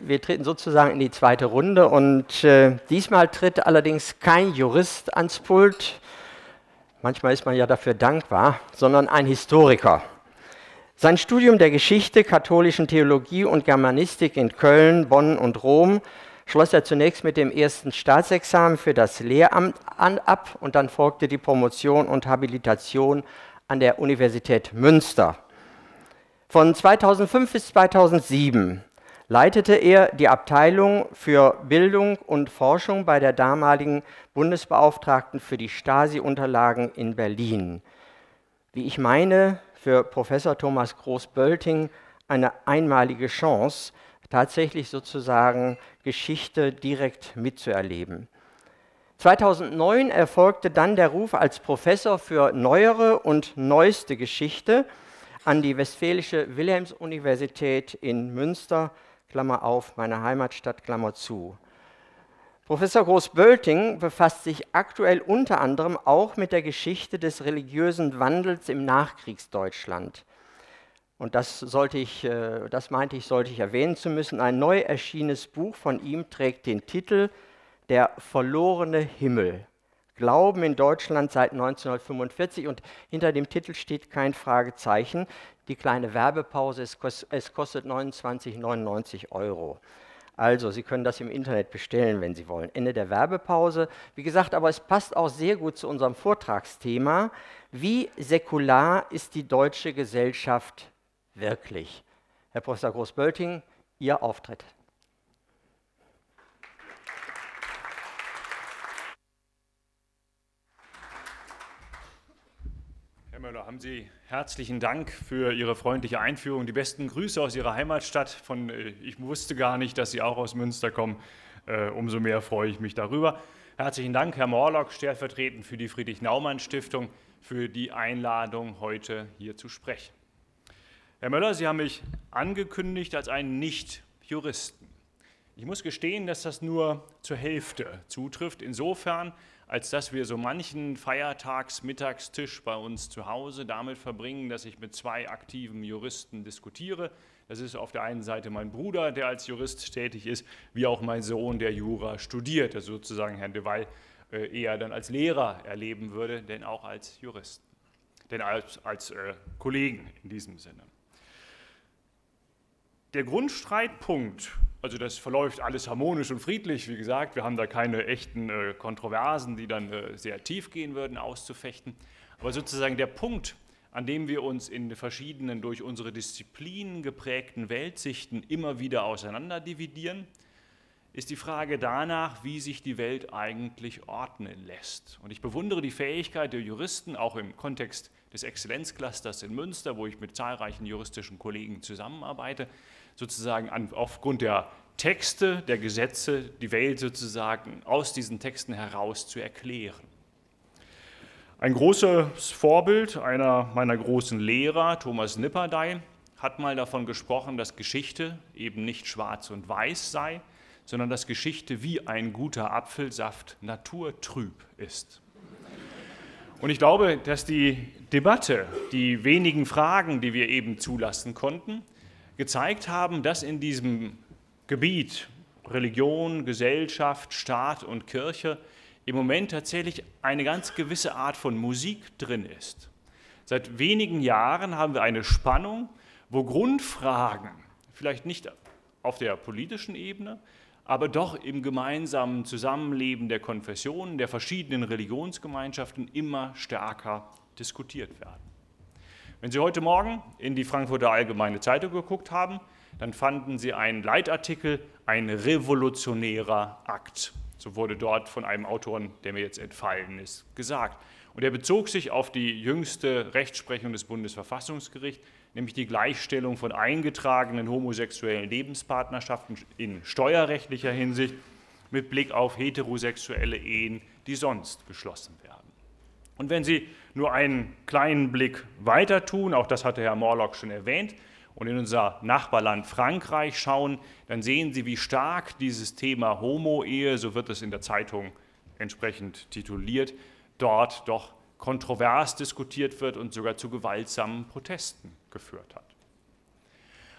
Wir treten sozusagen in die zweite Runde und diesmal tritt allerdings kein Jurist ans Pult, manchmal ist man ja dafür dankbar, sondern ein Historiker. Sein Studium der Geschichte, katholischen Theologie und Germanistik in Köln, Bonn und Rom schloss er zunächst mit dem ersten Staatsexamen für das Lehramt ab und dann folgte die Promotion und Habilitation an der Universität Münster. Von 2005 bis 2007 leitete er die Abteilung für Bildung und Forschung bei der damaligen Bundesbeauftragten für die Stasi-Unterlagen in Berlin. Wie ich meine, für Professor Thomas Groß-Bölting eine einmalige Chance, tatsächlich sozusagen Geschichte direkt mitzuerleben. 2009 erfolgte dann der Ruf als Professor für neuere und neueste Geschichte an die Westfälische Wilhelms-Universität in Münster, Klammer auf, meine Heimatstadt, Klammer zu. Professor Groß-Bölting befasst sich aktuell unter anderem auch mit der Geschichte des religiösen Wandels im Nachkriegsdeutschland. Und das sollte ich erwähnen zu müssen. Ein neu erschienenes Buch von ihm trägt den Titel Der verlorene Himmel. Glauben in Deutschland seit 1945 und hinter dem Titel steht kein Fragezeichen. Die kleine Werbepause, es kostet 29,99 €. Also, Sie können das im Internet bestellen, wenn Sie wollen. Ende der Werbepause. Wie gesagt, aber es passt auch sehr gut zu unserem Vortragsthema. Wie säkular ist die deutsche Gesellschaft wirklich? Herr Professor Groß-Bölting, Ihr Auftritt. Herr Möller, haben Sie herzlichen Dank für Ihre freundliche Einführung. Die besten Grüße aus Ihrer Heimatstadt. Ich wusste gar nicht, dass Sie auch aus Münster kommen. Umso mehr freue ich mich darüber. Herzlichen Dank, Herr Morlock, stellvertretend für die Friedrich-Naumann-Stiftung, für die Einladung, heute hier zu sprechen. Herr Möller, Sie haben mich angekündigt als einen Nicht-Juristen. Ich muss gestehen, dass das nur zur Hälfte zutrifft, insofern, als dass wir so manchen Feiertags-Mittagstisch bei uns zu Hause damit verbringen, dass ich mit zwei aktiven Juristen diskutiere. Das ist auf der einen Seite mein Bruder, der als Jurist tätig ist, wie auch mein Sohn, der Jura studiert, der sozusagen Herrn de Waal eher dann als Lehrer erleben würde, denn auch als Juristen, denn als Kollegen in diesem Sinne. Der Grundstreitpunkt, also das verläuft alles harmonisch und friedlich, wie gesagt, wir haben da keine echten Kontroversen, die dann sehr tief gehen würden, auszufechten. Aber sozusagen der Punkt, an dem wir uns in verschiedenen durch unsere Disziplinen geprägten Weltsichten immer wieder auseinanderdividieren, ist die Frage danach, wie sich die Welt eigentlich ordnen lässt. Und ich bewundere die Fähigkeit der Juristen, auch im Kontext des Exzellenzclusters in Münster, wo ich mit zahlreichen juristischen Kollegen zusammenarbeite, sozusagen aufgrund der Texte, der Gesetze, die Welt sozusagen aus diesen Texten heraus zu erklären. Ein großes Vorbild, einer meiner großen Lehrer, Thomas Nipperdey, hat mal davon gesprochen, dass Geschichte eben nicht schwarz und weiß sei, sondern dass Geschichte wie ein guter Apfelsaft naturtrüb ist. Und ich glaube, dass die Debatte, die wenigen Fragen, die wir eben zulassen konnten, gezeigt haben, dass in diesem Gebiet Religion, Gesellschaft, Staat und Kirche im Moment tatsächlich eine ganz gewisse Art von Musik drin ist. Seit wenigen Jahren haben wir eine Spannung, wo Grundfragen, vielleicht nicht auf der politischen Ebene, aber doch im gemeinsamen Zusammenleben der Konfessionen, der verschiedenen Religionsgemeinschaften immer stärker diskutiert werden. Wenn Sie heute Morgen in die Frankfurter Allgemeine Zeitung geguckt haben, dann fanden Sie einen Leitartikel, ein revolutionärer Akt. So wurde dort von einem Autoren, der mir jetzt entfallen ist, gesagt. Und er bezog sich auf die jüngste Rechtsprechung des Bundesverfassungsgerichts, nämlich die Gleichstellung von eingetragenen homosexuellen Lebenspartnerschaften in steuerrechtlicher Hinsicht mit Blick auf heterosexuelle Ehen, die sonst geschlossen werden. Und wenn Sie nur einen kleinen Blick weiter tun, auch das hatte Herr Morlock schon erwähnt, und in unser Nachbarland Frankreich schauen, dann sehen Sie, wie stark dieses Thema Homo-Ehe, so wird es in der Zeitung entsprechend tituliert, dort doch kontrovers diskutiert wird und sogar zu gewaltsamen Protesten geführt hat.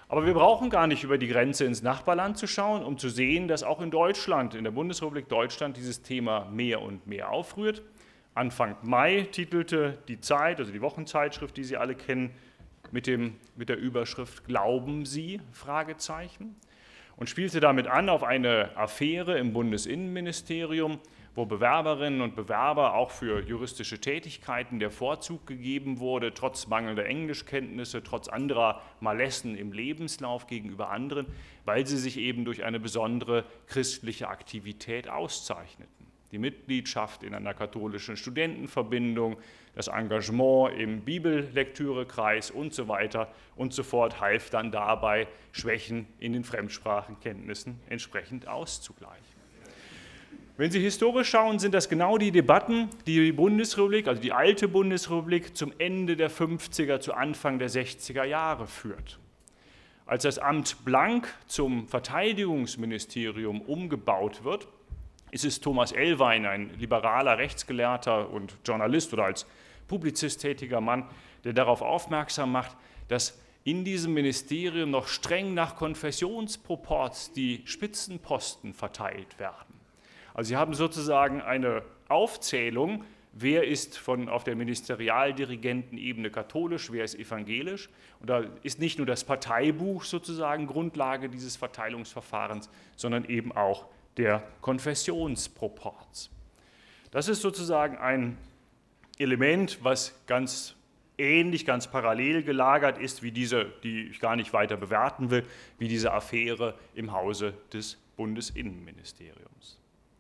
Aber wir brauchen gar nicht über die Grenze ins Nachbarland zu schauen, um zu sehen, dass auch in Deutschland, in der Bundesrepublik Deutschland, dieses Thema mehr und mehr aufrührt. Anfang Mai titelte die Zeit, also die Wochenzeitschrift, die Sie alle kennen, mit der Überschrift "Glauben Sie?" Fragezeichen, und spielte damit an auf eine Affäre im Bundesinnenministerium, wo Bewerberinnen und Bewerber auch für juristische Tätigkeiten der Vorzug gegeben wurde, trotz mangelnder Englischkenntnisse, trotz anderer Malessen im Lebenslauf gegenüber anderen, weil sie sich eben durch eine besondere christliche Aktivität auszeichneten. Die Mitgliedschaft in einer katholischen Studentenverbindung, das Engagement im Bibellektürekreis und so weiter und so fort half dann dabei, Schwächen in den Fremdsprachenkenntnissen entsprechend auszugleichen. Wenn Sie historisch schauen, sind das genau die Debatten, die die Bundesrepublik, also die alte Bundesrepublik, zum Ende der 50er, zu Anfang der 60er Jahre führt. Als das Amt Blank zum Verteidigungsministerium umgebaut wird, ist es Thomas Ellwein, ein liberaler Rechtsgelehrter und Journalist oder als Publizist tätiger Mann, der darauf aufmerksam macht, dass in diesem Ministerium noch streng nach Konfessionsproports die Spitzenposten verteilt werden. Also Sie haben sozusagen eine Aufzählung, wer ist auf der Ministerialdirigentenebene katholisch, wer ist evangelisch. Und da ist nicht nur das Parteibuch sozusagen Grundlage dieses Verteilungsverfahrens, sondern eben auch der Konfessionsproports. Das ist sozusagen ein Element, was ganz ähnlich, ganz parallel gelagert ist, wie diese, die ich gar nicht weiter bewerten will, wie diese Affäre im Hause des Bundesinnenministeriums.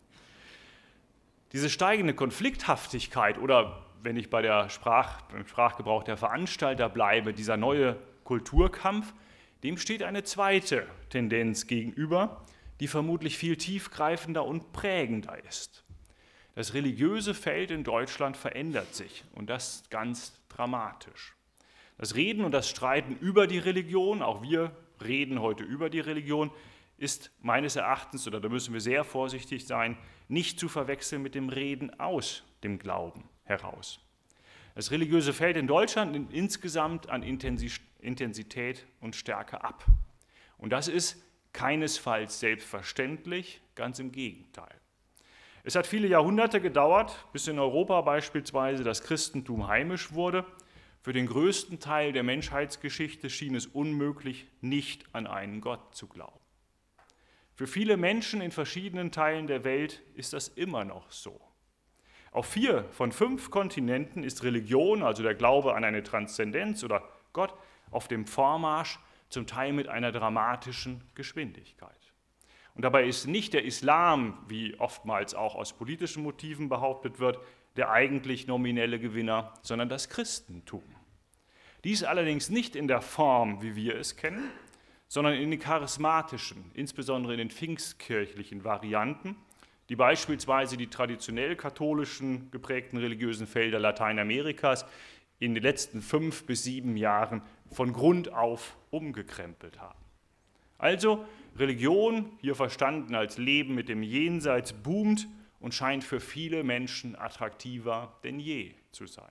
Diese steigende Konflikthaftigkeit oder, wenn ich beim Sprachgebrauch der Veranstalter bleibe, dieser neue Kulturkampf, dem steht eine zweite Tendenz gegenüber, die vermutlich viel tiefgreifender und prägender ist. Das religiöse Feld in Deutschland verändert sich und das ganz dramatisch. Das Reden und das Streiten über die Religion, auch wir reden heute über die Religion, ist meines Erachtens, oder da müssen wir sehr vorsichtig sein, nicht zu verwechseln mit dem Reden aus dem Glauben heraus. Das religiöse Feld in Deutschland nimmt insgesamt an Intensität und Stärke ab. Und das ist keinesfalls selbstverständlich, ganz im Gegenteil. Es hat viele Jahrhunderte gedauert, bis in Europa beispielsweise das Christentum heimisch wurde. Für den größten Teil der Menschheitsgeschichte schien es unmöglich, nicht an einen Gott zu glauben. Für viele Menschen in verschiedenen Teilen der Welt ist das immer noch so. Auf 4 von 5 Kontinenten ist Religion, also der Glaube an eine Transzendenz oder Gott, auf dem Vormarsch, zum Teil mit einer dramatischen Geschwindigkeit. Und dabei ist nicht der Islam, wie oftmals auch aus politischen Motiven behauptet wird, der eigentlich nominelle Gewinner, sondern das Christentum. Dies allerdings nicht in der Form, wie wir es kennen, sondern in den charismatischen, insbesondere in den pfingstkirchlichen Varianten, die beispielsweise die traditionell katholischen geprägten religiösen Felder Lateinamerikas in den letzten 5 bis 7 Jahren von Grund auf umgekrempelt haben. Also Religion, hier verstanden als Leben mit dem Jenseits, boomt und scheint für viele Menschen attraktiver denn je zu sein.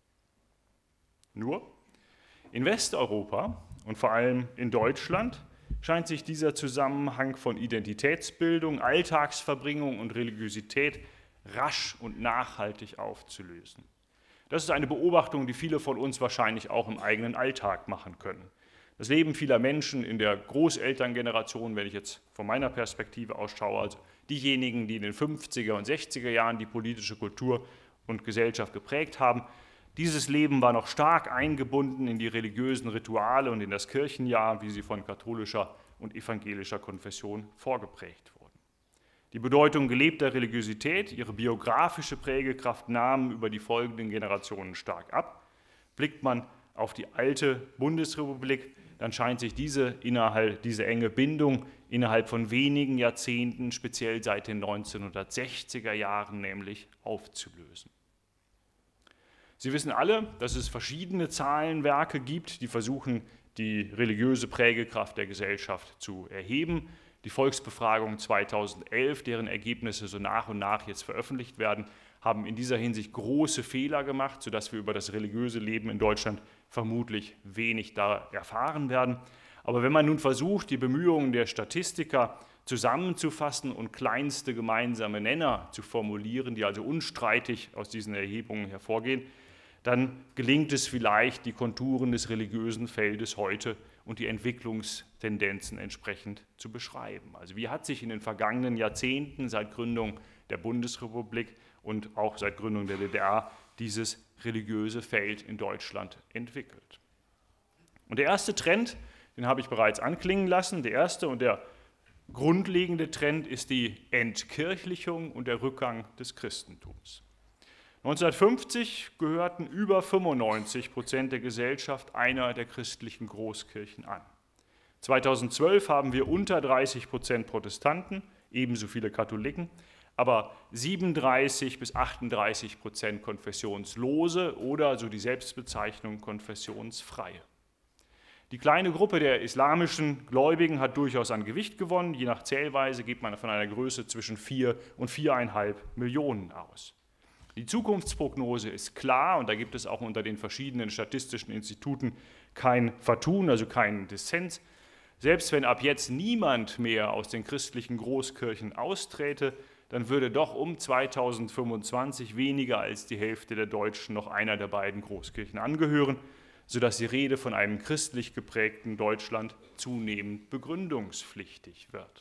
Nur in Westeuropa und vor allem in Deutschland scheint sich dieser Zusammenhang von Identitätsbildung, Alltagsverbringung und Religiosität rasch und nachhaltig aufzulösen. Das ist eine Beobachtung, die viele von uns wahrscheinlich auch im eigenen Alltag machen können. Das Leben vieler Menschen in der Großelterngeneration, wenn ich jetzt von meiner Perspektive ausschaue, also diejenigen, die in den 50er und 60er Jahren die politische Kultur und Gesellschaft geprägt haben, dieses Leben war noch stark eingebunden in die religiösen Rituale und in das Kirchenjahr, wie sie von katholischer und evangelischer Konfession vorgeprägt wurden. Die Bedeutung gelebter Religiosität, ihre biografische Prägekraft nahmen über die folgenden Generationen stark ab. Blickt man auf die alte Bundesrepublik, dann scheint sich diese enge Bindung innerhalb von wenigen Jahrzehnten, speziell seit den 1960er Jahren nämlich, aufzulösen. Sie wissen alle, dass es verschiedene Zahlenwerke gibt, die versuchen, die religiöse Prägekraft der Gesellschaft zu erheben. Die Volksbefragung 2011, deren Ergebnisse so nach und nach jetzt veröffentlicht werden, haben in dieser Hinsicht große Fehler gemacht, sodass wir über das religiöse Leben in Deutschland vermutlich wenig da erfahren werden. Aber wenn man nun versucht, die Bemühungen der Statistiker zusammenzufassen und kleinste gemeinsame Nenner zu formulieren, die also unstreitig aus diesen Erhebungen hervorgehen, dann gelingt es vielleicht, die Konturen des religiösen Feldes heute und die Entwicklungstendenzen entsprechend zu beschreiben. Also wie hat sich in den vergangenen Jahrzehnten seit Gründung der Bundesrepublik und auch seit Gründung der DDR dieses religiöse Feld in Deutschland entwickelt? Und der erste Trend, den habe ich bereits anklingen lassen, der erste und der grundlegende Trend ist die Entkirchlichung und der Rückgang des Christentums. 1950 gehörten über 95% der Gesellschaft einer der christlichen Großkirchen an. 2012 haben wir unter 30% Protestanten, ebenso viele Katholiken, aber 37 bis 38% Konfessionslose oder, so die Selbstbezeichnung, Konfessionsfreie. Die kleine Gruppe der islamischen Gläubigen hat durchaus an Gewicht gewonnen. Je nach Zählweise geht man von einer Größe zwischen 4 und 4,5 Millionen aus. Die Zukunftsprognose ist klar und da gibt es auch unter den verschiedenen statistischen Instituten kein Vertun, also keinen Dissens. Selbst wenn ab jetzt niemand mehr aus den christlichen Großkirchen austräte, dann würde doch um 2025 weniger als die Hälfte der Deutschen noch einer der beiden Großkirchen angehören, sodass die Rede von einem christlich geprägten Deutschland zunehmend begründungspflichtig wird.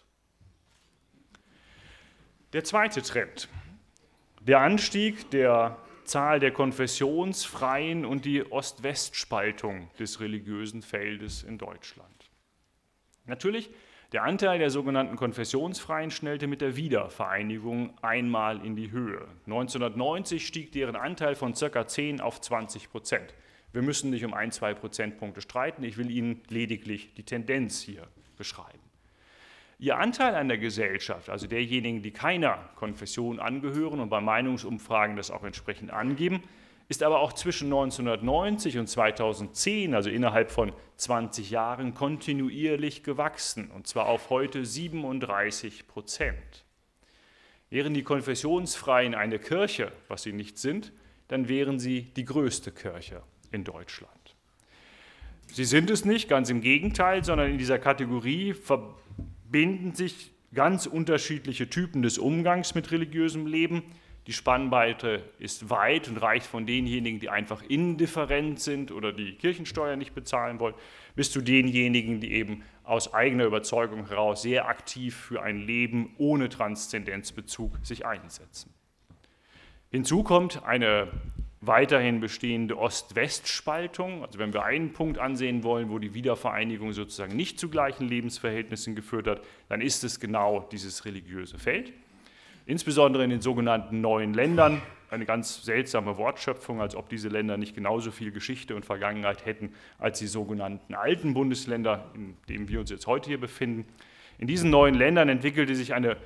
Der zweite Trend: der Anstieg der Zahl der Konfessionsfreien und die Ost-West-Spaltung des religiösen Feldes in Deutschland. Natürlich, der Anteil der sogenannten Konfessionsfreien schnellte mit der Wiedervereinigung einmal in die Höhe. 1990 stieg deren Anteil von ca. 10 auf 20%. Wir müssen nicht um 1-2 Prozentpunkte streiten, ich will Ihnen lediglich die Tendenz hier beschreiben. Ihr Anteil an der Gesellschaft, also derjenigen, die keiner Konfession angehören und bei Meinungsumfragen das auch entsprechend angeben, ist aber auch zwischen 1990 und 2010, also innerhalb von 20 Jahren, kontinuierlich gewachsen, und zwar auf heute 37%. Wären die Konfessionsfreien eine Kirche, was sie nicht sind, dann wären sie die größte Kirche in Deutschland. Sie sind es nicht, ganz im Gegenteil, sondern in dieser Kategorie verbinden sich ganz unterschiedliche Typen des Umgangs mit religiösem Leben. Die Spannweite ist weit und reicht von denjenigen, die einfach indifferent sind oder die Kirchensteuer nicht bezahlen wollen, bis zu denjenigen, die eben aus eigener Überzeugung heraus sehr aktiv für ein Leben ohne Transzendenzbezug sich einsetzen. Hinzu kommt eine weiterhin bestehende Ost-West-Spaltung. Also wenn wir einen Punkt ansehen wollen, wo die Wiedervereinigung sozusagen nicht zu gleichen Lebensverhältnissen geführt hat, dann ist es genau dieses religiöse Feld. Insbesondere in den sogenannten neuen Ländern, eine ganz seltsame Wortschöpfung, als ob diese Länder nicht genauso viel Geschichte und Vergangenheit hätten als die sogenannten alten Bundesländer, in denen wir uns jetzt heute hier befinden. In diesen neuen Ländern entwickelte sich eine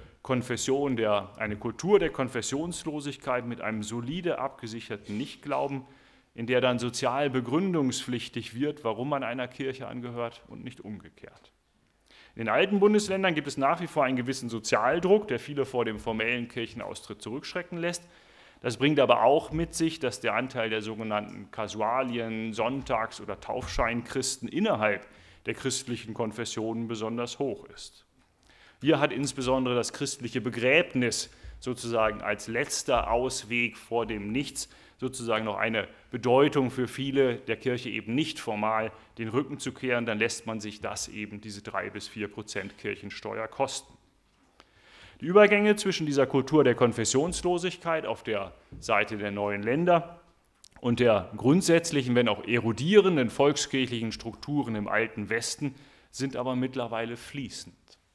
Kultur der Konfessionslosigkeit mit einem solide abgesicherten Nichtglauben, in der dann sozial begründungspflichtig wird, warum man einer Kirche angehört und nicht umgekehrt. In den alten Bundesländern gibt es nach wie vor einen gewissen Sozialdruck, der viele vor dem formellen Kirchenaustritt zurückschrecken lässt. Das bringt aber auch mit sich, dass der Anteil der sogenannten Kasualien-, Sonntags- oder Taufscheinchristen innerhalb der christlichen Konfessionen besonders hoch ist. Hier hat insbesondere das christliche Begräbnis sozusagen als letzter Ausweg vor dem Nichts sozusagen noch eine Bedeutung für viele, der Kirche eben nicht formal den Rücken zu kehren, dann lässt man sich das eben, diese 3-4% Kirchensteuer, kosten. Die Übergänge zwischen dieser Kultur der Konfessionslosigkeit auf der Seite der neuen Länder und der grundsätzlichen, wenn auch erodierenden volkskirchlichen Strukturen im alten Westen sind aber mittlerweile fließend.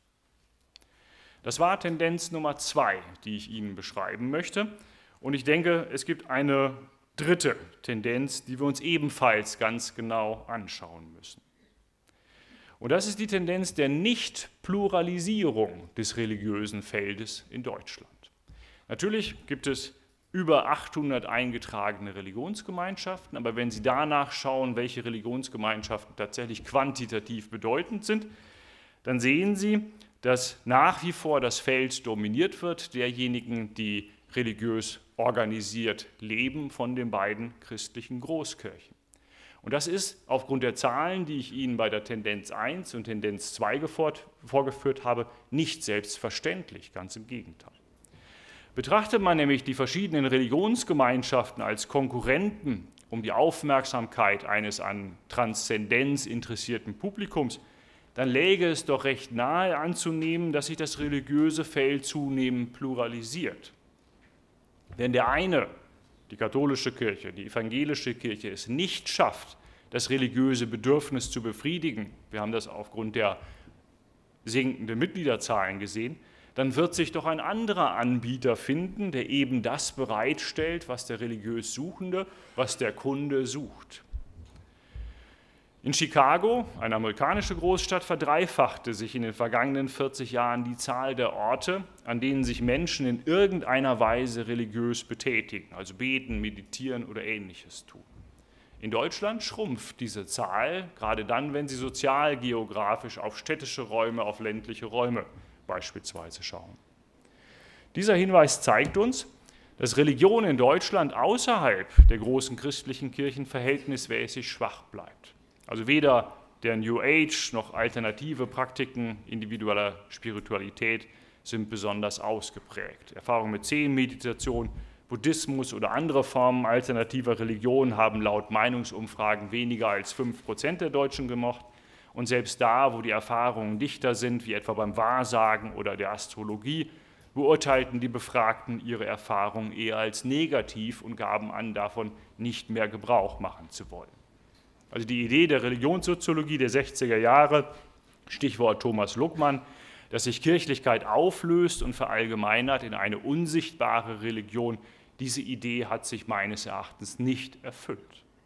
Das war Tendenz Nummer 2, die ich Ihnen beschreiben möchte. Und ich denke, es gibt eine dritte Tendenz, die wir uns ebenfalls ganz genau anschauen müssen. Und das ist die Tendenz der Nicht-Pluralisierung des religiösen Feldes in Deutschland. Natürlich gibt es über 800 eingetragene Religionsgemeinschaften, aber wenn Sie danach schauen, welche Religionsgemeinschaften tatsächlich quantitativ bedeutend sind, dann sehen Sie, dass nach wie vor das Feld dominiert wird derjenigen, die religiös organisiert leben, von den beiden christlichen Großkirchen. Und das ist aufgrund der Zahlen, die ich Ihnen bei der Tendenz 1 und Tendenz 2 vorgeführt habe, nicht selbstverständlich, ganz im Gegenteil. Betrachtet man nämlich die verschiedenen Religionsgemeinschaften als Konkurrenten um die Aufmerksamkeit eines an Transzendenz interessierten Publikums, dann läge es doch recht nahe anzunehmen, dass sich das religiöse Feld zunehmend pluralisiert. Wenn der eine, die katholische Kirche, die evangelische Kirche, es nicht schafft, das religiöse Bedürfnis zu befriedigen, wir haben das aufgrund der sinkenden Mitgliederzahlen gesehen, dann wird sich doch ein anderer Anbieter finden, der eben das bereitstellt, was der religiös Suchende, was der Kunde sucht. In Chicago, eine amerikanische Großstadt, verdreifachte sich in den vergangenen 40 Jahren die Zahl der Orte, an denen sich Menschen in irgendeiner Weise religiös betätigen, also beten, meditieren oder Ähnliches tun. In Deutschland schrumpft diese Zahl, gerade dann, wenn Sie sozialgeografisch auf städtische Räume, auf ländliche Räume beispielsweise schauen. Dieser Hinweis zeigt uns, dass Religion in Deutschland außerhalb der großen christlichen Kirchen verhältnismäßig schwach bleibt. Also weder der New Age noch alternative Praktiken individueller Spiritualität sind besonders ausgeprägt. Erfahrungen mit Zen-Meditation, Buddhismus oder andere Formen alternativer Religion haben laut Meinungsumfragen weniger als 5% der Deutschen gemocht. Und selbst da, wo die Erfahrungen dichter sind, wie etwa beim Wahrsagen oder der Astrologie, beurteilten die Befragten ihre Erfahrungen eher als negativ und gaben an, davon nicht mehr Gebrauch machen zu wollen. Also die Idee der Religionssoziologie der 60er Jahre, Stichwort Thomas Luckmann, dass sich Kirchlichkeit auflöst und verallgemeinert in eine unsichtbare Religion, diese Idee hat sich meines Erachtens nicht erfüllt.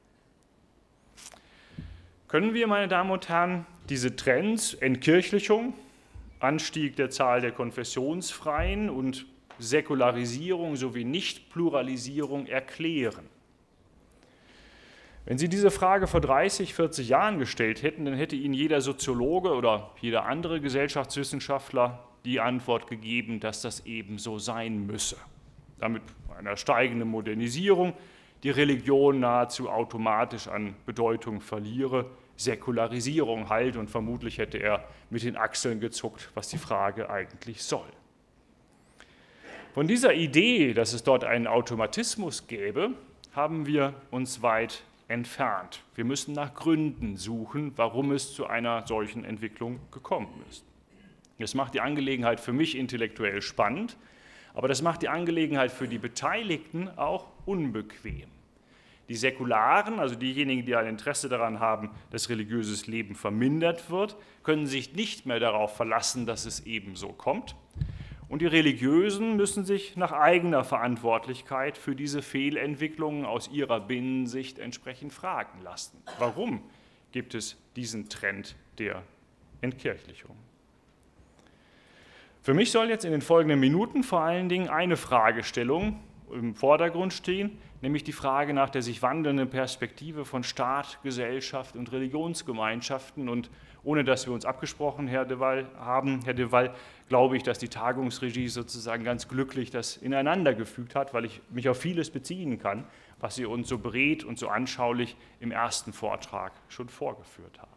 Können wir, meine Damen und Herren, diese Trends, Entkirchlichung, Anstieg der Zahl der Konfessionsfreien und Säkularisierung sowie Nichtpluralisierung erklären? Wenn Sie diese Frage vor 30, 40 Jahren gestellt hätten, dann hätte Ihnen jeder Soziologe oder jeder andere Gesellschaftswissenschaftler die Antwort gegeben, dass das eben so sein müsse. Damit einer steigenden Modernisierung die Religion nahezu automatisch an Bedeutung verliere, Säkularisierung halt, und vermutlich hätte er mit den Achseln gezuckt, was die Frage eigentlich soll. Von dieser Idee, dass es dort einen Automatismus gäbe, haben wir uns weit entfernt. Wir müssen nach Gründen suchen, warum es zu einer solchen Entwicklung gekommen ist. Das macht die Angelegenheit für mich intellektuell spannend, aber das macht die Angelegenheit für die Beteiligten auch unbequem. Die Säkularen, also diejenigen, die ein Interesse daran haben, dass religiöses Leben vermindert wird, können sich nicht mehr darauf verlassen, dass es ebenso kommt. Und die Religiösen müssen sich nach eigener Verantwortlichkeit für diese Fehlentwicklungen aus ihrer Binnensicht entsprechend fragen lassen. Warum gibt es diesen Trend der Entkirchlichung? Für mich soll jetzt in den folgenden Minuten vor allen Dingen eine Fragestellung im Vordergrund stehen, nämlich die Frage nach der sich wandelnden Perspektive von Staat, Gesellschaft und Religionsgemeinschaften. Und ohne dass wir uns abgesprochen, Herr de Waal, glaube ich, dass die Tagungsregie sozusagen ganz glücklich das ineinander gefügt hat, weil ich mich auf vieles beziehen kann, was Sie uns so beredt und so anschaulich im ersten Vortrag schon vorgeführt haben.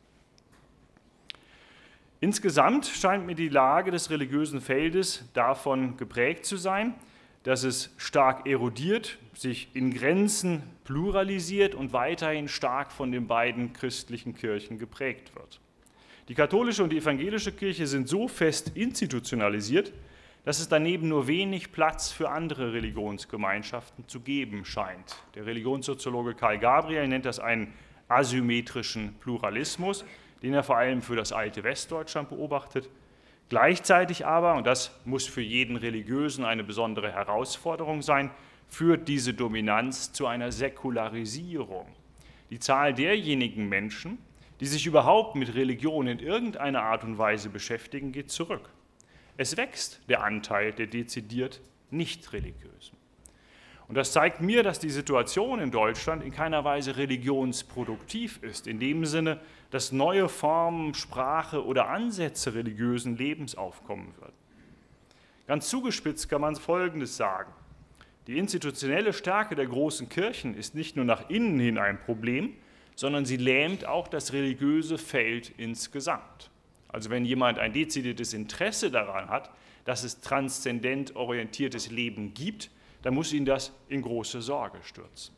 Insgesamt scheint mir die Lage des religiösen Feldes davon geprägt zu sein, dass es stark erodiert, sich in Grenzen pluralisiert und weiterhin stark von den beiden christlichen Kirchen geprägt wird. Die katholische und die evangelische Kirche sind so fest institutionalisiert, dass es daneben nur wenig Platz für andere Religionsgemeinschaften zu geben scheint. Der Religionssoziologe Karl Gabriel nennt das einen asymmetrischen Pluralismus, den er vor allem für das alte Westdeutschland beobachtet. Gleichzeitig aber, und das muss für jeden Religiösen eine besondere Herausforderung sein, führt diese Dominanz zu einer Säkularisierung. Die Zahl derjenigen Menschen, die sich überhaupt mit Religion in irgendeiner Art und Weise beschäftigen, geht zurück. Es wächst der Anteil der dezidiert Nicht-Religiösen. Und das zeigt mir, dass die Situation in Deutschland in keiner Weise religionsproduktiv ist, in dem Sinne, dass neue Formen, Sprache oder Ansätze religiösen Lebens aufkommen würden. Ganz zugespitzt kann man Folgendes sagen: Die institutionelle Stärke der großen Kirchen ist nicht nur nach innen hin ein Problem, sondern sie lähmt auch das religiöse Feld insgesamt. Also wenn jemand ein dezidiertes Interesse daran hat, dass es transzendent orientiertes Leben gibt, dann muss ihn das in große Sorge stürzen.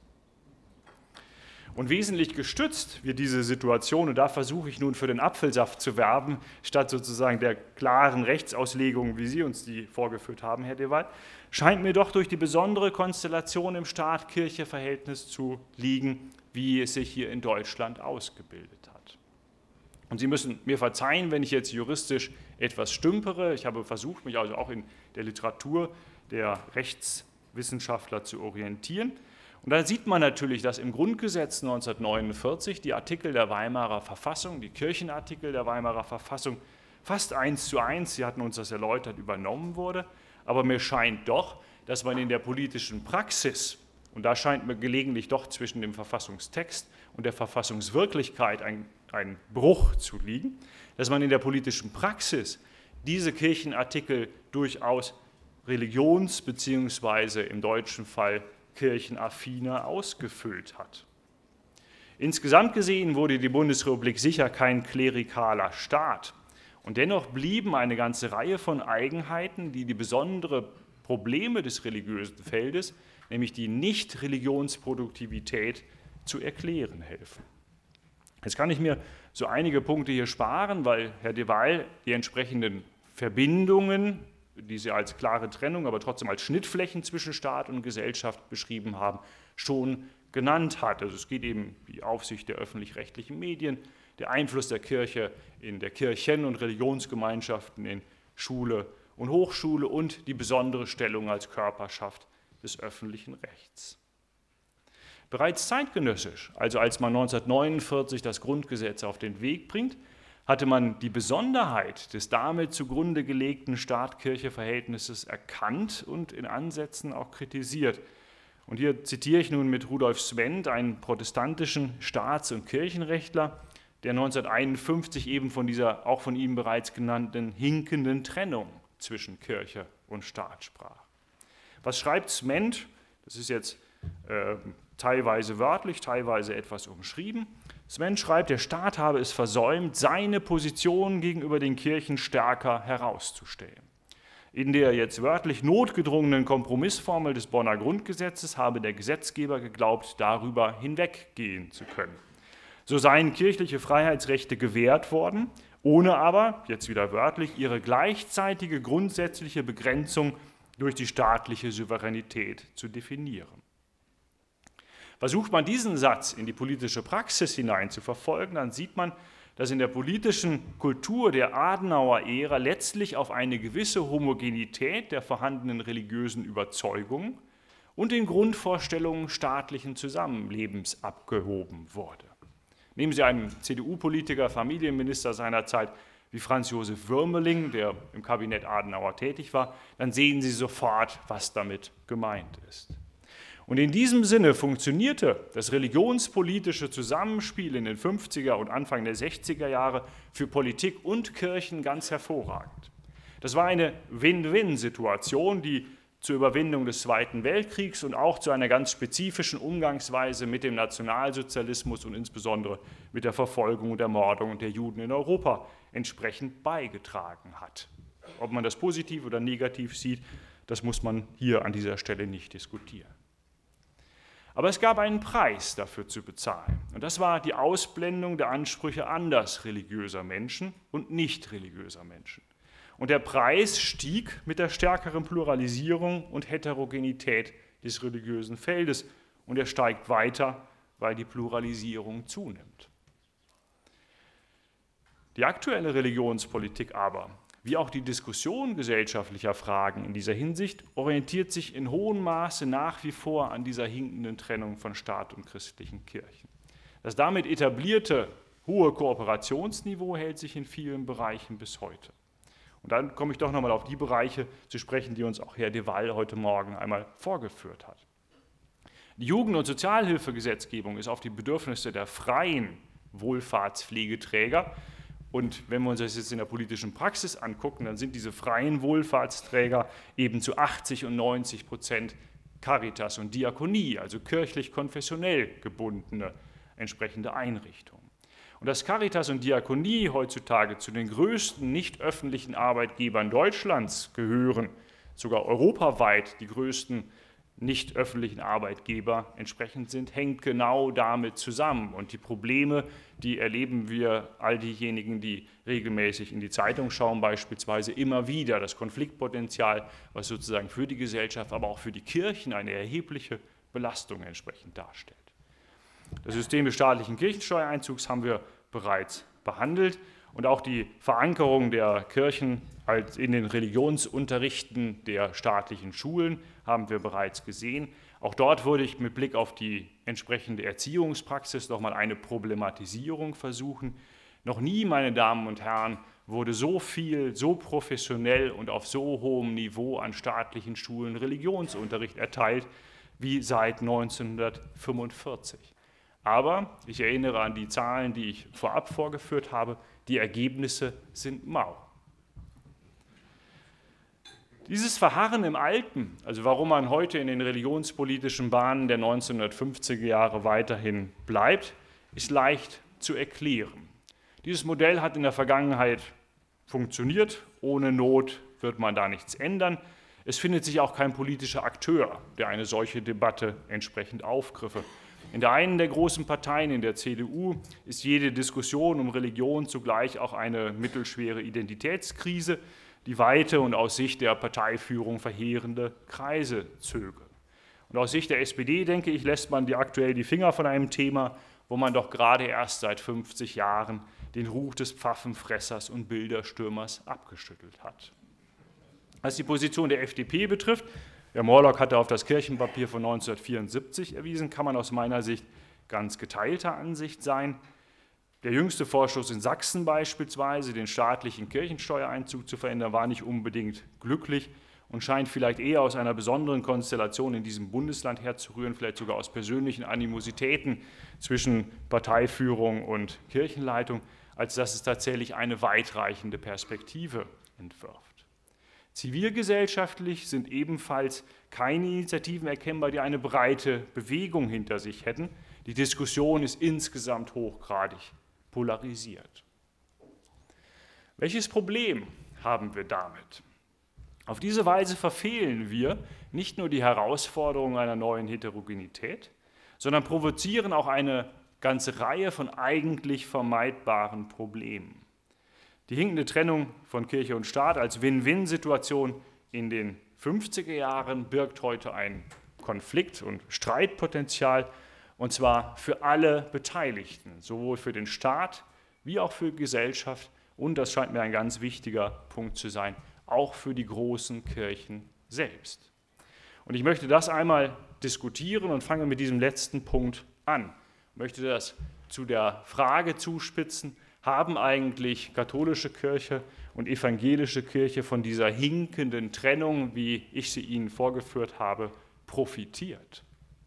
Und wesentlich gestützt wird diese Situation, und da versuche ich nun für den Apfelsaft zu werben, statt sozusagen der klaren Rechtsauslegung, wie Sie uns die vorgeführt haben, Herr de Waal, scheint mir doch durch die besondere Konstellation im Staat-Kirche-Verhältnis zu liegen, wie es sich hier in Deutschland ausgebildet hat. Und Sie müssen mir verzeihen, wenn ich jetzt juristisch etwas stümpere. Ich habe versucht, mich also auch in der Literatur der Rechtswissenschaftler zu orientieren. Und da sieht man natürlich, dass im Grundgesetz 1949 die Artikel der Weimarer Verfassung, die Kirchenartikel der Weimarer Verfassung, fast 1:1, Sie hatten uns das erläutert, übernommen wurde. Aber mir scheint doch, dass man in der politischen Praxis, und da scheint mir gelegentlich doch zwischen dem Verfassungstext und der Verfassungswirklichkeit ein Bruch zu liegen, dass man in der politischen Praxis diese Kirchenartikel durchaus religions- bzw. im deutschen Fall kirchenaffiner ausgefüllt hat. Insgesamt gesehen wurde die Bundesrepublik sicher kein klerikaler Staat. Und dennoch blieben eine ganze Reihe von Eigenheiten, die die besonderen Probleme des religiösen Feldes, nämlich die Nicht-Religionsproduktivität, zu erklären helfen. Jetzt kann ich mir so einige Punkte hier sparen, weil Herr de Waal die entsprechenden Verbindungen, die Sie als klare Trennung, aber trotzdem als Schnittflächen zwischen Staat und Gesellschaft beschrieben haben, schon genannt hat. Also es geht eben die Aufsicht der öffentlich-rechtlichen Medien, der Einfluss der Kirche in der Kirchen- und Religionsgemeinschaften in Schule und Hochschule und die besondere Stellung als Körperschaft des öffentlichen Rechts. Bereits zeitgenössisch, also als man 1949 das Grundgesetz auf den Weg bringt, hatte man die Besonderheit des damit zugrunde gelegten Staat-Kirche-Verhältnisses erkannt und in Ansätzen auch kritisiert. Und hier zitiere ich nun mit Rudolf Svendt, einen protestantischen Staats- und Kirchenrechtler, der 1951 eben von dieser auch von ihm bereits genannten hinkenden Trennung zwischen Kirche und Staat sprach. Was schreibt Svendt? Das ist jetzt teilweise wörtlich, teilweise etwas umschrieben. Svendt schreibt, der Staat habe es versäumt, seine Position gegenüber den Kirchen stärker herauszustellen. In der jetzt wörtlich notgedrungenen Kompromissformel des Bonner Grundgesetzes habe der Gesetzgeber geglaubt, darüber hinweggehen zu können. So seien kirchliche Freiheitsrechte gewährt worden, ohne aber, jetzt wieder wörtlich, ihre gleichzeitige grundsätzliche Begrenzung durch die staatliche Souveränität zu definieren. Versucht man diesen Satz in die politische Praxis hinein zu verfolgen, dann sieht man, dass in der politischen Kultur der Adenauer-Ära letztlich auf eine gewisse Homogenität der vorhandenen religiösen Überzeugungen und den Grundvorstellungen staatlichen Zusammenlebens abgehoben wurde. Nehmen Sie einen CDU-Politiker, Familienminister seiner Zeit wie Franz Josef Würmeling, der im Kabinett Adenauer tätig war, dann sehen Sie sofort, was damit gemeint ist. Und in diesem Sinne funktionierte das religionspolitische Zusammenspiel in den 50er und Anfang der 60er Jahre für Politik und Kirchen ganz hervorragend. Das war eine Win-Win-Situation, die zur Überwindung des Zweiten Weltkriegs und auch zu einer ganz spezifischen Umgangsweise mit dem Nationalsozialismus und insbesondere mit der Verfolgung und Ermordung der Juden in Europa entsprechend beigetragen hat. Ob man das positiv oder negativ sieht, das muss man hier an dieser Stelle nicht diskutieren. Aber es gab einen Preis dafür zu bezahlen. Und das war die Ausblendung der Ansprüche anders religiöser Menschen und nicht religiöser Menschen. Und der Preis stieg mit der stärkeren Pluralisierung und Heterogenität des religiösen Feldes. Und er steigt weiter, weil die Pluralisierung zunimmt. Die aktuelle Religionspolitik aber, wie auch die Diskussion gesellschaftlicher Fragen in dieser Hinsicht, orientiert sich in hohem Maße nach wie vor an dieser hinkenden Trennung von Staat und christlichen Kirchen. Das damit etablierte hohe Kooperationsniveau hält sich in vielen Bereichen bis heute. Und dann komme ich doch nochmal auf die Bereiche zu sprechen, die uns auch Herr de Waal heute Morgen einmal vorgeführt hat. Die Jugend- und Sozialhilfegesetzgebung ist auf die Bedürfnisse der freien Wohlfahrtspflegeträger. Und wenn wir uns das jetzt in der politischen Praxis angucken, dann sind diese freien Wohlfahrtsträger eben zu 80 und 90% Caritas und Diakonie, also kirchlich-konfessionell gebundene entsprechende Einrichtungen. Und dass Caritas und Diakonie heutzutage zu den größten nicht öffentlichen Arbeitgebern Deutschlands gehören, sogar europaweit die größten nicht öffentlichen Arbeitgeber entsprechend sind, hängt genau damit zusammen. Und die Probleme, die erleben wir, all diejenigen, die regelmäßig in die Zeitung schauen, beispielsweise immer wieder. Das Konfliktpotenzial, was sozusagen für die Gesellschaft, aber auch für die Kirchen eine erhebliche Belastung entsprechend darstellt. Das System des staatlichen Kirchensteuereinzugs haben wir bereits behandelt. Und auch die Verankerung der Kirchen in den Religionsunterrichten der staatlichen Schulen haben wir bereits gesehen. Auch dort würde ich mit Blick auf die entsprechende Erziehungspraxis nochmal eine Problematisierung versuchen. Noch nie, meine Damen und Herren, wurde so viel, so professionell und auf so hohem Niveau an staatlichen Schulen Religionsunterricht erteilt wie seit 1945. Aber ich erinnere an die Zahlen, die ich vorab vorgeführt habe, die Ergebnisse sind mau. Dieses Verharren im Alten, also warum man heute in den religionspolitischen Bahnen der 1950er Jahre weiterhin bleibt, ist leicht zu erklären. Dieses Modell hat in der Vergangenheit funktioniert, ohne Not wird man da nichts ändern. Es findet sich auch kein politischer Akteur, der eine solche Debatte entsprechend aufgriffe. In der einen der großen Parteien, in der CDU, ist jede Diskussion um Religion zugleich auch eine mittelschwere Identitätskrise, die weite und aus Sicht der Parteiführung verheerende Kreise zöge. Und aus Sicht der SPD, denke ich, lässt man aktuell die Finger von einem Thema, wo man doch gerade erst seit 50 Jahren den Ruch des Pfaffenfressers und Bilderstürmers abgeschüttelt hat. Was die Position der FDP betrifft, Herr Morlock hatte auf das Kirchenpapier von 1974 erwiesen, kann man aus meiner Sicht ganz geteilter Ansicht sein. Der jüngste Vorstoß in Sachsen beispielsweise, den staatlichen Kirchensteuereinzug zu verändern, war nicht unbedingt glücklich und scheint vielleicht eher aus einer besonderen Konstellation in diesem Bundesland herzurühren, vielleicht sogar aus persönlichen Animositäten zwischen Parteiführung und Kirchenleitung, als dass es tatsächlich eine weitreichende Perspektive entwirft. Zivilgesellschaftlich sind ebenfalls keine Initiativen erkennbar, die eine breite Bewegung hinter sich hätten. Die Diskussion ist insgesamt hochgradig polarisiert. Welches Problem haben wir damit? Auf diese Weise verfehlen wir nicht nur die Herausforderung einer neuen Heterogenität, sondern provozieren auch eine ganze Reihe von eigentlich vermeidbaren Problemen. Die hinkende Trennung von Kirche und Staat als Win-Win-Situation in den 50er Jahren birgt heute ein Konflikt- und Streitpotenzial, und zwar für alle Beteiligten, sowohl für den Staat wie auch für die Gesellschaft und, das scheint mir ein ganz wichtiger Punkt zu sein, auch für die großen Kirchen selbst. Und ich möchte das einmal diskutieren und fange mit diesem letzten Punkt an. Ich möchte das zu der Frage zuspitzen: Haben eigentlich katholische Kirche und evangelische Kirche von dieser hinkenden Trennung, wie ich sie Ihnen vorgeführt habe, profitiert?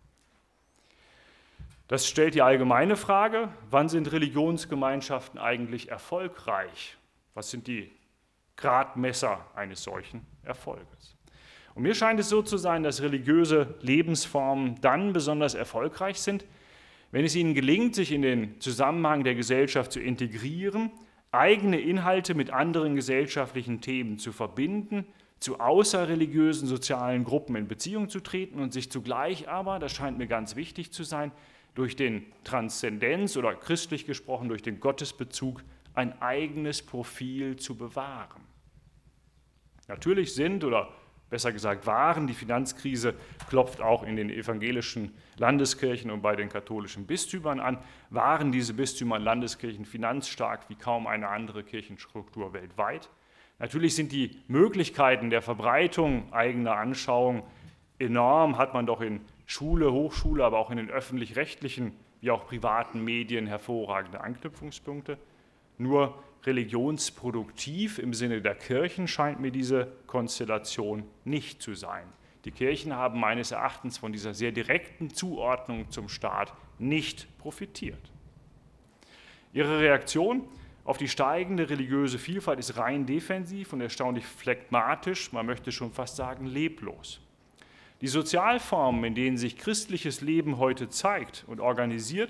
Das stellt die allgemeine Frage: Wann sind Religionsgemeinschaften eigentlich erfolgreich? Was sind die Gradmesser eines solchen Erfolges? Und mir scheint es so zu sein, dass religiöse Lebensformen dann besonders erfolgreich sind, wenn es ihnen gelingt, sich in den Zusammenhang der Gesellschaft zu integrieren, eigene Inhalte mit anderen gesellschaftlichen Themen zu verbinden, zu außerreligiösen sozialen Gruppen in Beziehung zu treten und sich zugleich aber, das scheint mir ganz wichtig zu sein, durch den Transzendenz oder christlich gesprochen durch den Gottesbezug ein eigenes Profil zu bewahren. Natürlich sind, oder besser gesagt waren, die Finanzkrise klopft auch in den evangelischen Landeskirchen und bei den katholischen Bistümern an, waren diese Bistümer und Landeskirchen finanzstark wie kaum eine andere Kirchenstruktur weltweit. Natürlich sind die Möglichkeiten der Verbreitung eigener Anschauungen enorm, hat man doch in Schule, Hochschule, aber auch in den öffentlich-rechtlichen wie auch privaten Medien hervorragende Anknüpfungspunkte. Nur religionsproduktiv im Sinne der Kirchen scheint mir diese Konstellation nicht zu sein. Die Kirchen haben meines Erachtens von dieser sehr direkten Zuordnung zum Staat nicht profitiert. Ihre Reaktion auf die steigende religiöse Vielfalt ist rein defensiv und erstaunlich phlegmatisch, man möchte schon fast sagen leblos. Die Sozialformen, in denen sich christliches Leben heute zeigt und organisiert,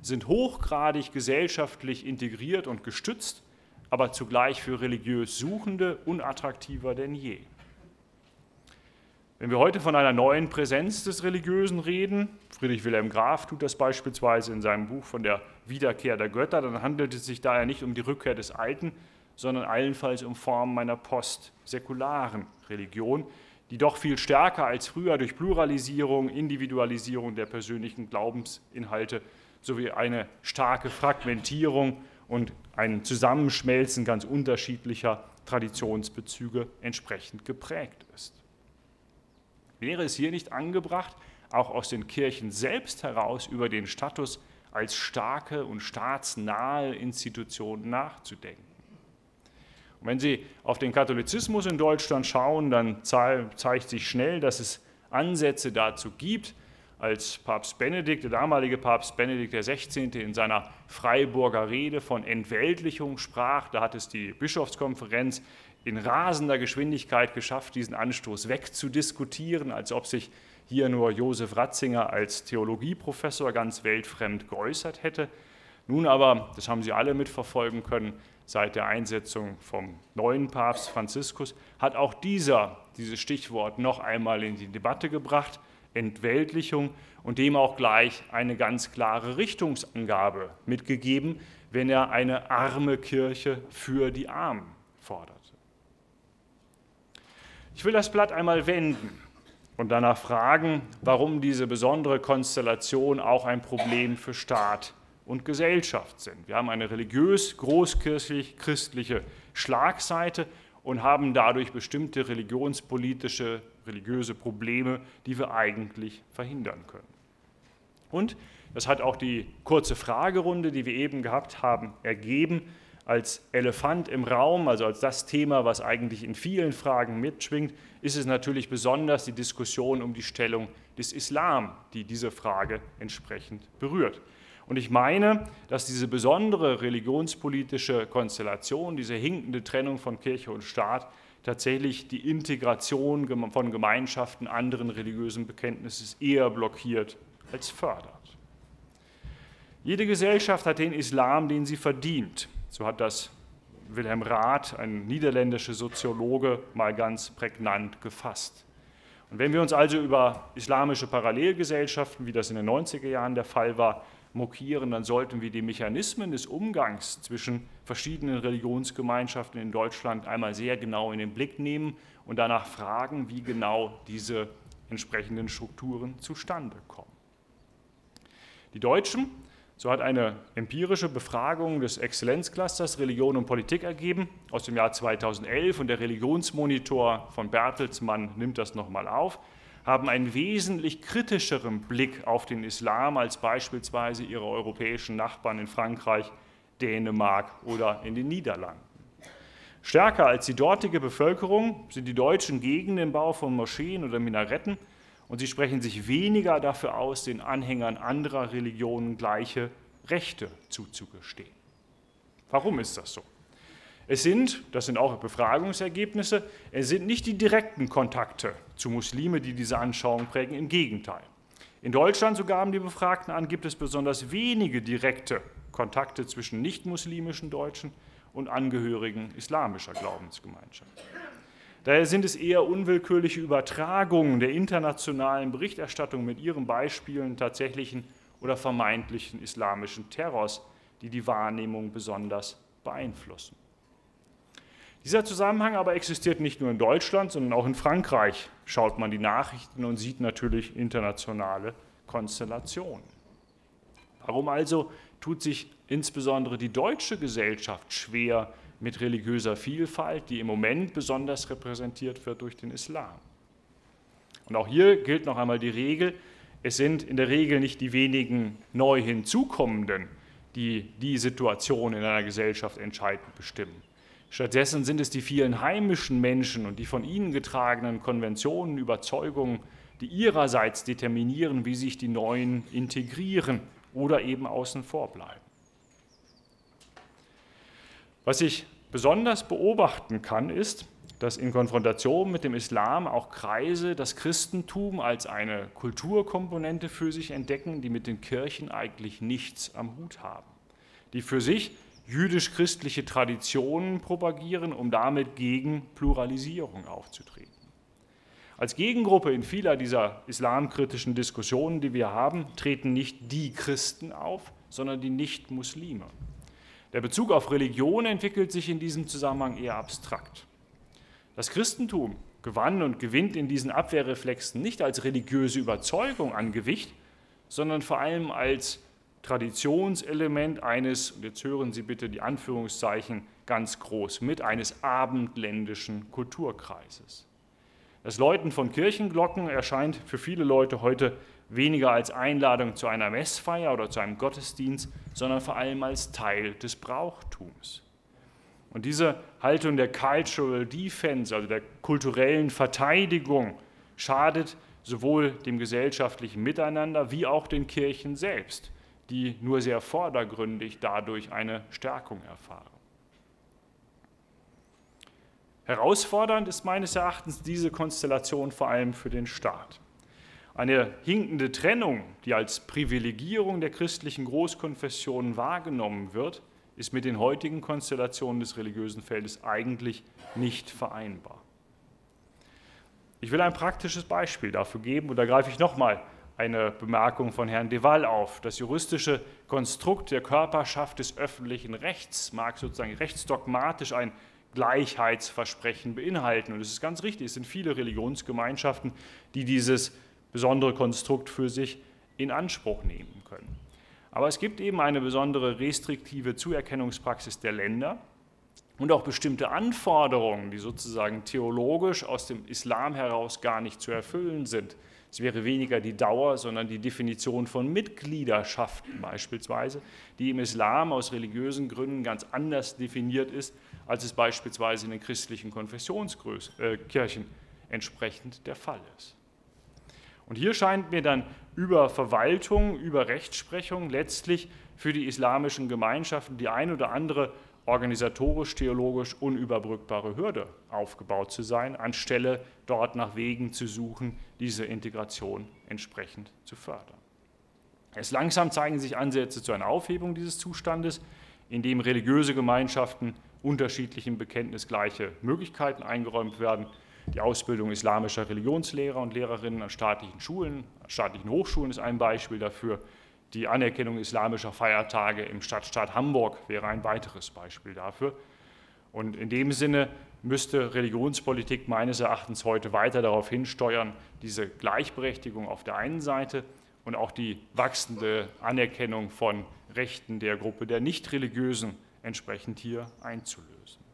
sind hochgradig gesellschaftlich integriert und gestützt, aber zugleich für religiös Suchende unattraktiver denn je. Wenn wir heute von einer neuen Präsenz des Religiösen reden, Friedrich Wilhelm Graf tut das beispielsweise in seinem Buch von der Wiederkehr der Götter, dann handelt es sich daher nicht um die Rückkehr des Alten, sondern allenfalls um Formen einer postsäkularen Religion, die doch viel stärker als früher durch Pluralisierung, Individualisierung der persönlichen Glaubensinhalte sowie eine starke Fragmentierung und ein Zusammenschmelzen ganz unterschiedlicher Traditionsbezüge entsprechend geprägt ist. Wäre es hier nicht angebracht, auch aus den Kirchen selbst heraus über den Status als starke und staatsnahe Institution nachzudenken? Und wenn Sie auf den Katholizismus in Deutschland schauen, dann zeigt sich schnell, dass es Ansätze dazu gibt, als Papst Benedikt, der damalige Papst Benedikt XVI. In seiner Freiburger Rede von Entweltlichung sprach. Da hat es die Bischofskonferenz in rasender Geschwindigkeit geschafft, diesen Anstoß wegzudiskutieren, als ob sich hier nur Josef Ratzinger als Theologieprofessor ganz weltfremd geäußert hätte. Nun aber, das haben Sie alle mitverfolgen können, seit der Einsetzung vom neuen Papst Franziskus, hat auch dieses Stichwort noch einmal in die Debatte gebracht, Entweltlichung, und dem auch gleich eine ganz klare Richtungsangabe mitgegeben, wenn er eine arme Kirche für die Armen forderte. Ich will das Blatt einmal wenden und danach fragen, warum diese besondere Konstellation auch ein Problem für Staat und Gesellschaft sind. Wir haben eine religiös, großkirchlich-christliche Schlagseite und haben dadurch bestimmte religionspolitische, religiöse Probleme, die wir eigentlich verhindern können. Und das hat auch die kurze Fragerunde, die wir eben gehabt haben, ergeben, als Elefant im Raum, also als das Thema, was eigentlich in vielen Fragen mitschwingt, ist es natürlich besonders die Diskussion um die Stellung des Islam, die diese Frage entsprechend berührt. Und ich meine, dass diese besondere religionspolitische Konstellation, diese hinkende Trennung von Kirche und Staat tatsächlich die Integration von Gemeinschaften anderen religiösen Bekenntnisses eher blockiert als fördert. Jede Gesellschaft hat den Islam, den sie verdient. So hat das Wilhelm Rath, ein niederländischer Soziologe, mal ganz prägnant gefasst. Und wenn wir uns also über islamische Parallelgesellschaften, wie das in den 90er Jahren der Fall war, mokieren, dann sollten wir die Mechanismen des Umgangs zwischen verschiedenen Religionsgemeinschaften in Deutschland einmal sehr genau in den Blick nehmen und danach fragen, wie genau diese entsprechenden Strukturen zustande kommen. Die Deutschen, so hat eine empirische Befragung des Exzellenzclusters Religion und Politik ergeben aus dem Jahr 2011 und der Religionsmonitor von Bertelsmann nimmt das nochmal auf, haben einen wesentlich kritischeren Blick auf den Islam als beispielsweise ihre europäischen Nachbarn in Frankreich, Dänemark oder in den Niederlanden. Stärker als die dortige Bevölkerung sind die Deutschen gegen den Bau von Moscheen oder Minaretten und sie sprechen sich weniger dafür aus, den Anhängern anderer Religionen gleiche Rechte zuzugestehen. Warum ist das so? Das sind auch Befragungsergebnisse, es sind nicht die direkten Kontakte zu Muslime, die diese Anschauung prägen, im Gegenteil. In Deutschland, so gaben die Befragten an, gibt es besonders wenige direkte Kontakte zwischen nicht-muslimischen Deutschen und Angehörigen islamischer Glaubensgemeinschaften. Daher sind es eher unwillkürliche Übertragungen der internationalen Berichterstattung mit ihren Beispielen tatsächlichen oder vermeintlichen islamischen Terrors, die die Wahrnehmung besonders beeinflussen. Dieser Zusammenhang aber existiert nicht nur in Deutschland, sondern auch in Frankreich. Schaut man die Nachrichten und sieht natürlich internationale Konstellationen. Warum also tut sich insbesondere die deutsche Gesellschaft schwer mit religiöser Vielfalt, die im Moment besonders repräsentiert wird durch den Islam? Und auch hier gilt noch einmal die Regel, es sind in der Regel nicht die wenigen neu hinzukommenden, die die Situation in einer Gesellschaft entscheidend bestimmen. Stattdessen sind es die vielen heimischen Menschen und die von ihnen getragenen Konventionen, Überzeugungen, die ihrerseits determinieren, wie sich die Neuen integrieren oder eben außen vor bleiben. Was ich besonders beobachten kann, ist, dass in Konfrontation mit dem Islam auch Kreise das Christentum als eine Kulturkomponente für sich entdecken, die mit den Kirchen eigentlich nichts am Hut haben, die für sich jüdisch-christliche Traditionen propagieren, um damit gegen Pluralisierung aufzutreten. Als Gegengruppe in vieler dieser islamkritischen Diskussionen, die wir haben, treten nicht die Christen auf, sondern die Nicht-Muslime. Der Bezug auf Religion entwickelt sich in diesem Zusammenhang eher abstrakt. Das Christentum gewann und gewinnt in diesen Abwehrreflexen nicht als religiöse Überzeugung an Gewicht, sondern vor allem als Traditionselement eines, und jetzt hören Sie bitte die Anführungszeichen ganz groß mit, eines abendländischen Kulturkreises. Das Läuten von Kirchenglocken erscheint für viele Leute heute weniger als Einladung zu einer Messfeier oder zu einem Gottesdienst, sondern vor allem als Teil des Brauchtums. Und diese Haltung der Cultural Defense, also der kulturellen Verteidigung, schadet sowohl dem gesellschaftlichen Miteinander wie auch den Kirchen selbst, die nur sehr vordergründig dadurch eine Stärkung erfahren. Herausfordernd ist meines Erachtens diese Konstellation vor allem für den Staat. Eine hinkende Trennung, die als Privilegierung der christlichen Großkonfessionen wahrgenommen wird, ist mit den heutigen Konstellationen des religiösen Feldes eigentlich nicht vereinbar. Ich will ein praktisches Beispiel dafür geben, und da greife ich nochmal eine Bemerkung von Herrn de Waal auf. Das juristische Konstrukt der Körperschaft des öffentlichen Rechts mag sozusagen rechtsdogmatisch ein Gleichheitsversprechen beinhalten. Und es ist ganz richtig, es sind viele Religionsgemeinschaften, die dieses besondere Konstrukt für sich in Anspruch nehmen können. Aber es gibt eben eine besondere restriktive Zuerkennungspraxis der Länder und auch bestimmte Anforderungen, die sozusagen theologisch aus dem Islam heraus gar nicht zu erfüllen sind. Es wäre weniger die Dauer, sondern die Definition von Mitgliederschaften beispielsweise, die im Islam aus religiösen Gründen ganz anders definiert ist, als es beispielsweise in den christlichen Konfessionskirchen entsprechend der Fall ist. Und hier scheint mir dann über Verwaltung, über Rechtsprechung letztlich für die islamischen Gemeinschaften die ein oder andere organisatorisch-theologisch unüberbrückbare Hürde aufgebaut zu sein, anstelle dort nach Wegen zu suchen, diese Integration entsprechend zu fördern. Erst langsam zeigen sich Ansätze zu einer Aufhebung dieses Zustandes, in dem religiöse Gemeinschaften unterschiedlichen Bekenntnis gleiche Möglichkeiten eingeräumt werden. Die Ausbildung islamischer Religionslehrer und Lehrerinnen an staatlichen Schulen, an staatlichen Hochschulen ist ein Beispiel dafür. Die Anerkennung islamischer Feiertage im Stadtstaat Hamburg wäre ein weiteres Beispiel dafür. Und in dem Sinne müsste Religionspolitik meines Erachtens heute weiter darauf hinsteuern, diese Gleichberechtigung auf der einen Seite und auch die wachsende Anerkennung von Rechten der Gruppe der Nichtreligiösen entsprechend hier einzulösen.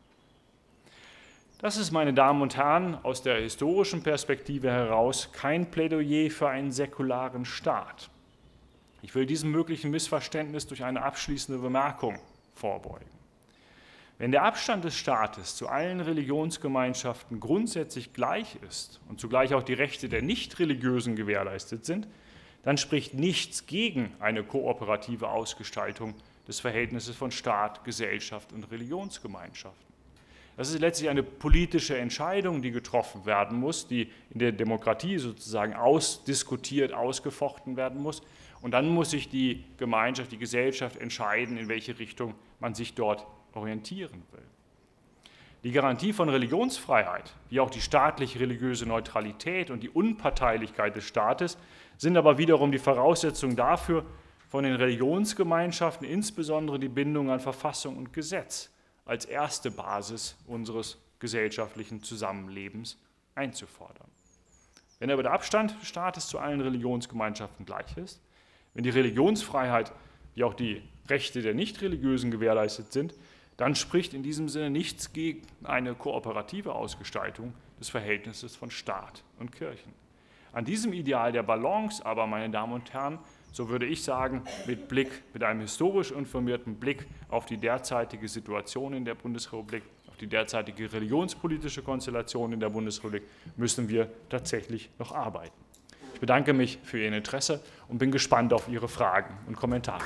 Das ist, meine Damen und Herren, aus der historischen Perspektive heraus kein Plädoyer für einen säkularen Staat. Ich will diesem möglichen Missverständnis durch eine abschließende Bemerkung vorbeugen. Wenn der Abstand des Staates zu allen Religionsgemeinschaften grundsätzlich gleich ist und zugleich auch die Rechte der Nichtreligiösen gewährleistet sind, dann spricht nichts gegen eine kooperative Ausgestaltung des Verhältnisses von Staat, Gesellschaft und Religionsgemeinschaften. Das ist letztlich eine politische Entscheidung, die getroffen werden muss, die in der Demokratie sozusagen ausdiskutiert, ausgefochten werden muss. Und dann muss sich die Gemeinschaft, die Gesellschaft entscheiden, in welche Richtung man sich dort orientieren will. Die Garantie von Religionsfreiheit, wie auch die staatlich-religiöse Neutralität und die Unparteilichkeit des Staates sind aber wiederum die Voraussetzung dafür, von den Religionsgemeinschaften insbesondere die Bindung an Verfassung und Gesetz als erste Basis unseres gesellschaftlichen Zusammenlebens einzufordern. Wenn aber der Abstand des Staates zu allen Religionsgemeinschaften gleich ist, wenn die Religionsfreiheit wie auch die Rechte der Nichtreligiösen gewährleistet sind, dann spricht in diesem Sinne nichts gegen eine kooperative Ausgestaltung des Verhältnisses von Staat und Kirchen. An diesem Ideal der Balance aber, meine Damen und Herren, so würde ich sagen, mit einem historisch informierten Blick auf die derzeitige Situation in der Bundesrepublik, auf die derzeitige religionspolitische Konstellation in der Bundesrepublik, müssen wir tatsächlich noch arbeiten. Ich bedanke mich für Ihr Interesse und bin gespannt auf Ihre Fragen und Kommentare.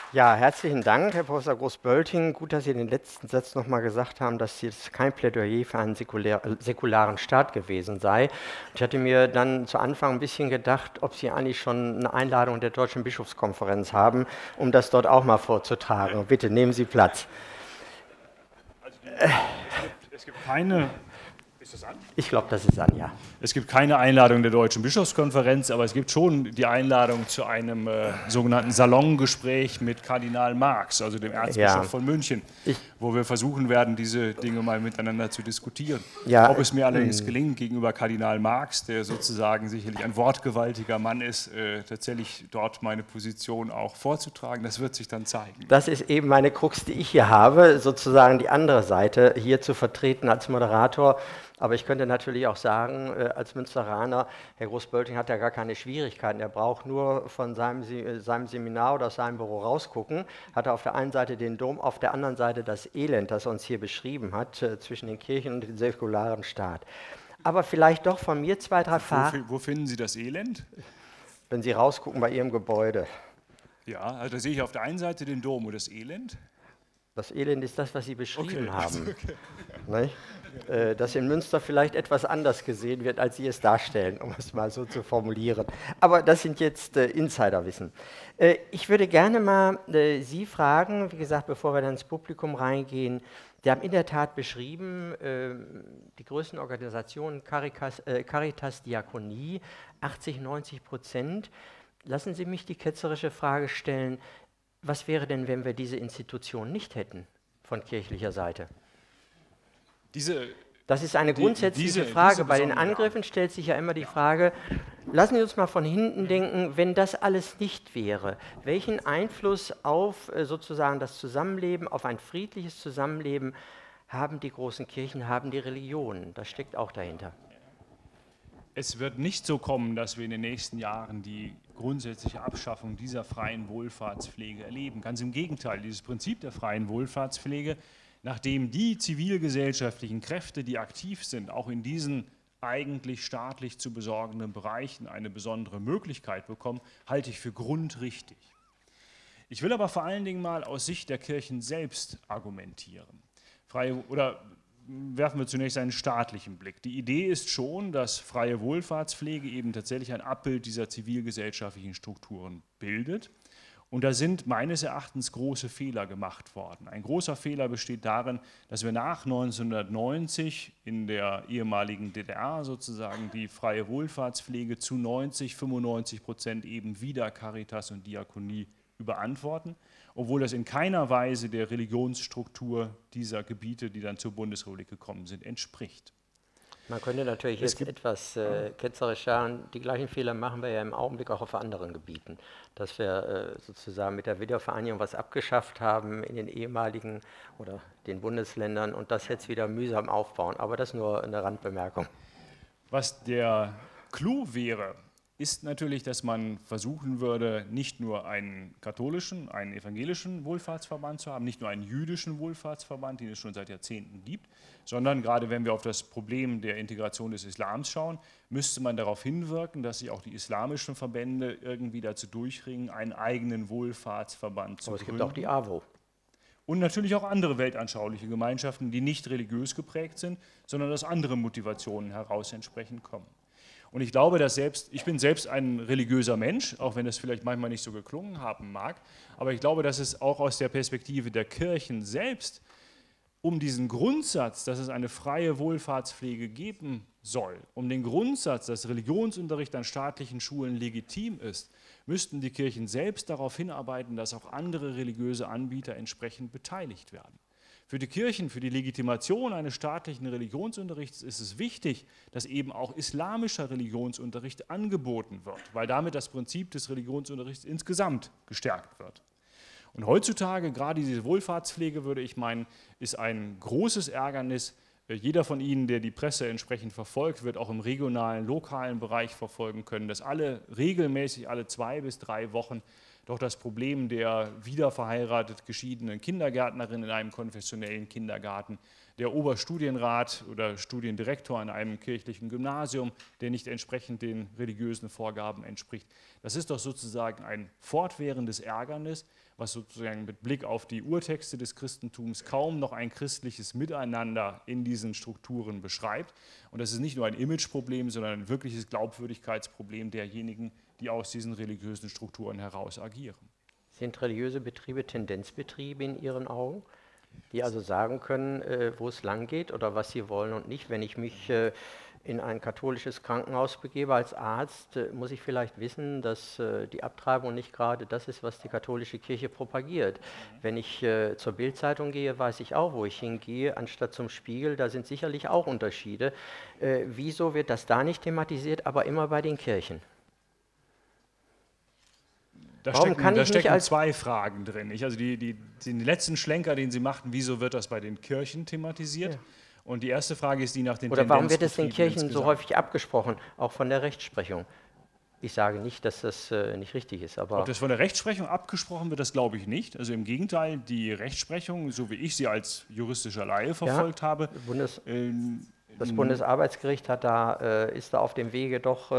Ja, herzlichen Dank, Herr Professor Groß-Bölting. Gut, dass Sie den letzten Satz noch mal gesagt haben, dass es kein Plädoyer für einen säkularen Staat gewesen sei. Ich hatte mir dann zu Anfang ein bisschen gedacht, ob Sie eigentlich schon eine Einladung der Deutschen Bischofskonferenz haben, um das dort auch mal vorzutragen. Bitte, nehmen Sie Platz. Also es gibt keine... Ist das an? Ich glaube, das ist an, ja. Es gibt keine Einladung der Deutschen Bischofskonferenz, aber es gibt schon die Einladung zu einem sogenannten Salongespräch mit Kardinal Marx, also dem Erzbischof von München, wo wir versuchen werden, diese Dinge mal miteinander zu diskutieren. Ja, Ob es mir allerdings gelingt, gegenüber Kardinal Marx, der sozusagen sicherlich ein wortgewaltiger Mann ist, tatsächlich dort meine Position auch vorzutragen, das wird sich dann zeigen. Das ist eben meine Krux, die ich hier habe, sozusagen die andere Seite hier zu vertreten als Moderator. Aber ich könnte natürlich auch sagen, als Münsteraner, Herr Groß-Bölting hat ja gar keine Schwierigkeiten. Er braucht nur von seinem Seminar oder aus seinem Büro rausgucken. Hat er auf der einen Seite den Dom, auf der anderen Seite das Elend, das er uns hier beschrieben hat, zwischen den Kirchen und dem säkularen Staat. Aber vielleicht doch von mir 2, 3 Fragen. Wo finden Sie das Elend? Wenn Sie rausgucken bei Ihrem Gebäude. Ja, also da sehe ich auf der einen Seite den Dom und das Elend. Das Elend ist das, was Sie beschrieben haben. Okay. Dass in Münster vielleicht etwas anders gesehen wird, als Sie es darstellen, um es mal so zu formulieren. Aber das sind jetzt Insiderwissen. Ich würde gerne mal Sie fragen, wie gesagt, bevor wir dann ins Publikum reingehen, Sie haben in der Tat beschrieben, die größten Organisationen, Caritas, Diakonie, 80–90%. Lassen Sie mich die ketzerische Frage stellen, was wäre denn, wenn wir diese Institution nicht hätten von kirchlicher Seite? Das ist eine grundsätzliche Frage. Bei den Angriffen stellt sich ja immer die Frage, lassen Sie uns mal von hinten denken, wenn das alles nicht wäre, welchen Einfluss auf sozusagen das Zusammenleben, auf ein friedliches Zusammenleben haben die großen Kirchen, haben die Religionen? Das steckt auch dahinter. Es wird nicht so kommen, dass wir in den nächsten Jahren die grundsätzliche Abschaffung dieser freien Wohlfahrtspflege erleben. Ganz im Gegenteil, dieses Prinzip der freien Wohlfahrtspflege, nachdem die zivilgesellschaftlichen Kräfte, die aktiv sind, auch in diesen eigentlich staatlich zu besorgenden Bereichen eine besondere Möglichkeit bekommen, halte ich für grundrichtig. Ich will aber vor allen Dingen mal aus Sicht der Kirchen selbst argumentieren. Werfen wir zunächst einen staatlichen Blick. Die Idee ist schon, dass freie Wohlfahrtspflege eben tatsächlich ein Abbild dieser zivilgesellschaftlichen Strukturen bildet. Und da sind meines Erachtens große Fehler gemacht worden. Ein großer Fehler besteht darin, dass wir nach 1990 in der ehemaligen DDR sozusagen die freie Wohlfahrtspflege zu 90–95% eben wieder Caritas und Diakonie überantworten, obwohl das in keiner Weise der Religionsstruktur dieser Gebiete, die dann zur Bundesrepublik gekommen sind, entspricht. Man könnte natürlich jetzt etwas ketzerisch sagen, die gleichen Fehler machen wir ja im Augenblick auch auf anderen Gebieten, dass wir sozusagen mit der Wiedervereinigung was abgeschafft haben in den ehemaligen oder den Bundesländern und das jetzt wieder mühsam aufbauen. Aber das nur eine Randbemerkung. Was der Clou wäre, ist natürlich, dass man versuchen würde, nicht nur einen katholischen, einen evangelischen Wohlfahrtsverband zu haben, nicht nur einen jüdischen Wohlfahrtsverband, den es schon seit Jahrzehnten gibt, sondern gerade wenn wir auf das Problem der Integration des Islams schauen, müsste man darauf hinwirken, dass sich auch die islamischen Verbände irgendwie dazu durchringen, einen eigenen Wohlfahrtsverband zu gründen. Aber es gibt auch die AWO. Und natürlich auch andere weltanschauliche Gemeinschaften, die nicht religiös geprägt sind, sondern aus anderen Motivationen heraus entsprechend kommen. Und ich glaube, dass ich bin selbst ein religiöser Mensch, auch wenn das vielleicht manchmal nicht so geklungen haben mag, aber ich glaube, dass es auch aus der Perspektive der Kirchen selbst um diesen Grundsatz, dass es eine freie Wohlfahrtspflege geben soll, um den Grundsatz, dass Religionsunterricht an staatlichen Schulen legitim ist, müssten die Kirchen selbst darauf hinarbeiten, dass auch andere religiöse Anbieter entsprechend beteiligt werden. Für die Kirchen, für die Legitimation eines staatlichen Religionsunterrichts ist es wichtig, dass eben auch islamischer Religionsunterricht angeboten wird, weil damit das Prinzip des Religionsunterrichts insgesamt gestärkt wird. Und heutzutage, gerade diese Wohlfahrtspflege, würde ich meinen, ist ein großes Ärgernis. Jeder von Ihnen, der die Presse entsprechend verfolgt, wird auch im regionalen, lokalen Bereich verfolgen können, dass regelmäßig alle 2 bis 3 Wochen doch das Problem der wiederverheiratet geschiedenen Kindergärtnerin in einem konfessionellen Kindergarten der Oberstudienrat oder Studiendirektor an einem kirchlichen Gymnasium, der nicht entsprechend den religiösen Vorgaben entspricht. Das ist doch sozusagen ein fortwährendes Ärgernis, was sozusagen mit Blick auf die Urtexte des Christentums kaum noch ein christliches Miteinander in diesen Strukturen beschreibt. Und das ist nicht nur ein Imageproblem, sondern ein wirkliches Glaubwürdigkeitsproblem derjenigen, die aus diesen religiösen Strukturen heraus agieren. Sind religiöse Betriebe Tendenzbetriebe in Ihren Augen, die also sagen können, wo es lang geht oder was sie wollen und nicht? Wenn ich mich in ein katholisches Krankenhaus begebe als Arzt, muss ich vielleicht wissen, dass die Abtreibung nicht gerade das ist, was die katholische Kirche propagiert. Wenn ich zur Bild-Zeitung gehe, weiß ich auch, wo ich hingehe, anstatt zum Spiegel, da sind sicherlich auch Unterschiede. Wieso wird das da nicht thematisiert, aber immer bei den Kirchen? Da stecken zwei Fragen drin. Also den letzten Schlenker, den Sie machten, wieso wird das bei den Kirchen thematisiert? Ja. Und die erste Frage ist die nach den Oder warum wird es den Kirchen so häufig abgesprochen, auch von der Rechtsprechung? Ich sage nicht, dass das nicht richtig ist, aber... Ob das von der Rechtsprechung abgesprochen wird, das glaube ich nicht. Also im Gegenteil, die Rechtsprechung, so wie ich sie als juristischer Laie verfolgt habe... Das Bundesarbeitsgericht hat ist da auf dem Wege doch...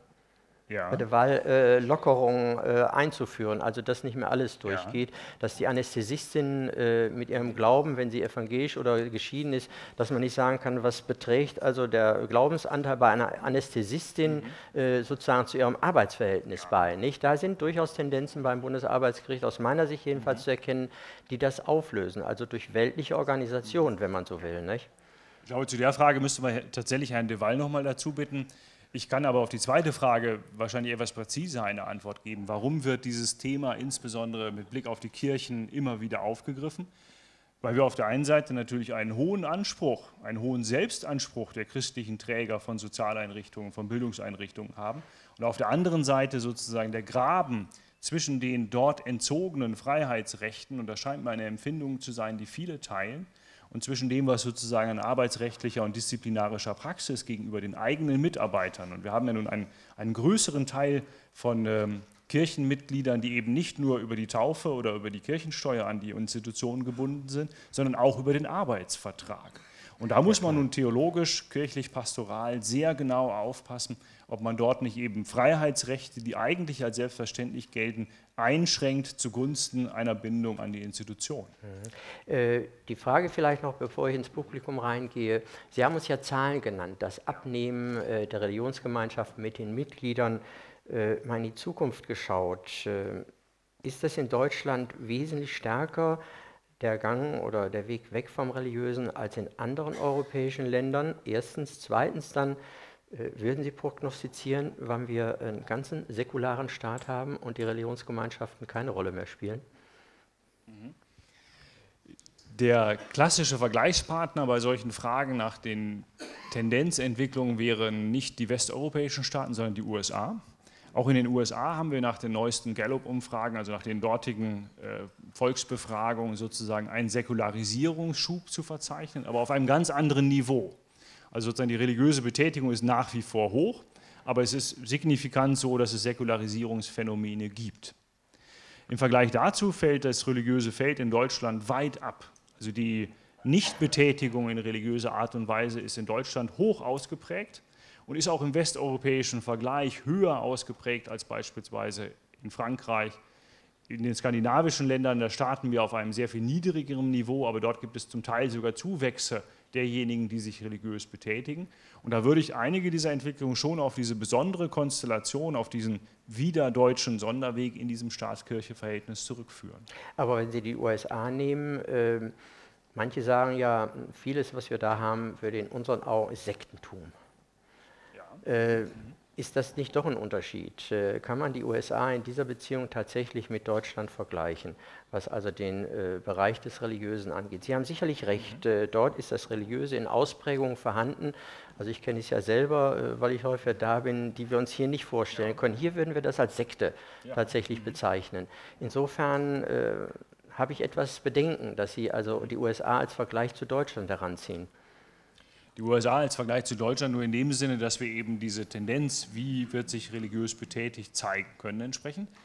Lockerungen einzuführen, also dass nicht mehr alles durchgeht, dass die Anästhesistin mit ihrem Glauben, wenn sie evangelisch oder geschieden ist, dass man nicht sagen kann, was beträgt also der Glaubensanteil bei einer Anästhesistin sozusagen zu ihrem Arbeitsverhältnis bei. Nicht? Da sind durchaus Tendenzen beim Bundesarbeitsgericht, aus meiner Sicht jedenfalls zu erkennen, die das auflösen, also durch weltliche Organisationen, wenn man so will. Nicht? Ich glaube, zu der Frage müsste man tatsächlich Herrn de Waal noch mal dazu bitten. Ich kann aber auf die zweite Frage wahrscheinlich etwas präziser eine Antwort geben. Warum wird dieses Thema insbesondere mit Blick auf die Kirchen immer wieder aufgegriffen? Weil wir auf der einen Seite natürlich einen hohen Anspruch, einen hohen Selbstanspruch der christlichen Träger von Sozialeinrichtungen, von Bildungseinrichtungen haben und auf der anderen Seite sozusagen der Graben zwischen den dort entzogenen Freiheitsrechten, und das scheint mir eine Empfindung zu sein, die viele teilen, und zwischen dem, was sozusagen an arbeitsrechtlicher und disziplinarischer Praxis gegenüber den eigenen Mitarbeitern. Und wir haben ja nun einen größeren Teil von Kirchenmitgliedern, die eben nicht nur über die Taufe oder über die Kirchensteuer an die Institutionen gebunden sind, sondern auch über den Arbeitsvertrag. Und da muss man nun theologisch, kirchlich, pastoral sehr genau aufpassen, ob man dort nicht eben Freiheitsrechte, die eigentlich als selbstverständlich gelten, einschränkt zugunsten einer Bindung an die Institution. Die Frage vielleicht noch, bevor ich ins Publikum reingehe. Sie haben uns ja Zahlen genannt, das Abnehmen der Religionsgemeinschaften mit den Mitgliedern, mal in die Zukunft geschaut. Ist das in Deutschland wesentlich stärker, der Gang oder der Weg weg vom Religiösen, als in anderen europäischen Ländern? Erstens. Zweitens dann, würden Sie prognostizieren, wann wir einen ganzen säkularen Staat haben und die Religionsgemeinschaften keine Rolle mehr spielen? Der klassische Vergleichspartner bei solchen Fragen nach den Tendenzentwicklungen wären nicht die westeuropäischen Staaten, sondern die USA. Auch in den USA haben wir nach den neuesten Gallup-Umfragen, also nach den dortigen Volksbefragungen sozusagen einen Säkularisierungsschub zu verzeichnen, aber auf einem ganz anderen Niveau. Also sozusagen die religiöse Betätigung ist nach wie vor hoch, aber es ist signifikant so, dass es Säkularisierungsphänomene gibt. Im Vergleich dazu fällt das religiöse Feld in Deutschland weit ab. Also die Nichtbetätigung in religiöser Art und Weise ist in Deutschland hoch ausgeprägt und ist auch im westeuropäischen Vergleich höher ausgeprägt als beispielsweise in Frankreich. In den skandinavischen Ländern, da starten wir auf einem sehr viel niedrigeren Niveau, aber dort gibt es zum Teil sogar Zuwächse derjenigen, die sich religiös betätigen. Und da würde ich einige dieser Entwicklungen schon auf diese besondere Konstellation, auf diesen widerdeutschen Sonderweg in diesem Staatskirche-Verhältnis zurückführen. Aber wenn Sie die USA nehmen, manche sagen ja, vieles, was wir da haben, würde in unseren Augen ist Sektentum. Ja. Ist das nicht doch ein Unterschied? Kann man die USA in dieser Beziehung tatsächlich mit Deutschland vergleichen, was also den Bereich des Religiösen angeht? Sie haben sicherlich recht, dort ist das Religiöse in Ausprägung vorhanden. Also ich kenne es ja selber, weil ich häufig da bin, die wir uns hier nicht vorstellen können. Hier würden wir das als Sekte tatsächlich bezeichnen. Insofern habe ich etwas Bedenken, dass Sie also die USA als Vergleich zu Deutschland heranziehen. Die USA als Vergleich zu Deutschland nur in dem Sinne, dass wir eben diese Tendenz, wie wird sich religiös betätigt, zeigen können entsprechend.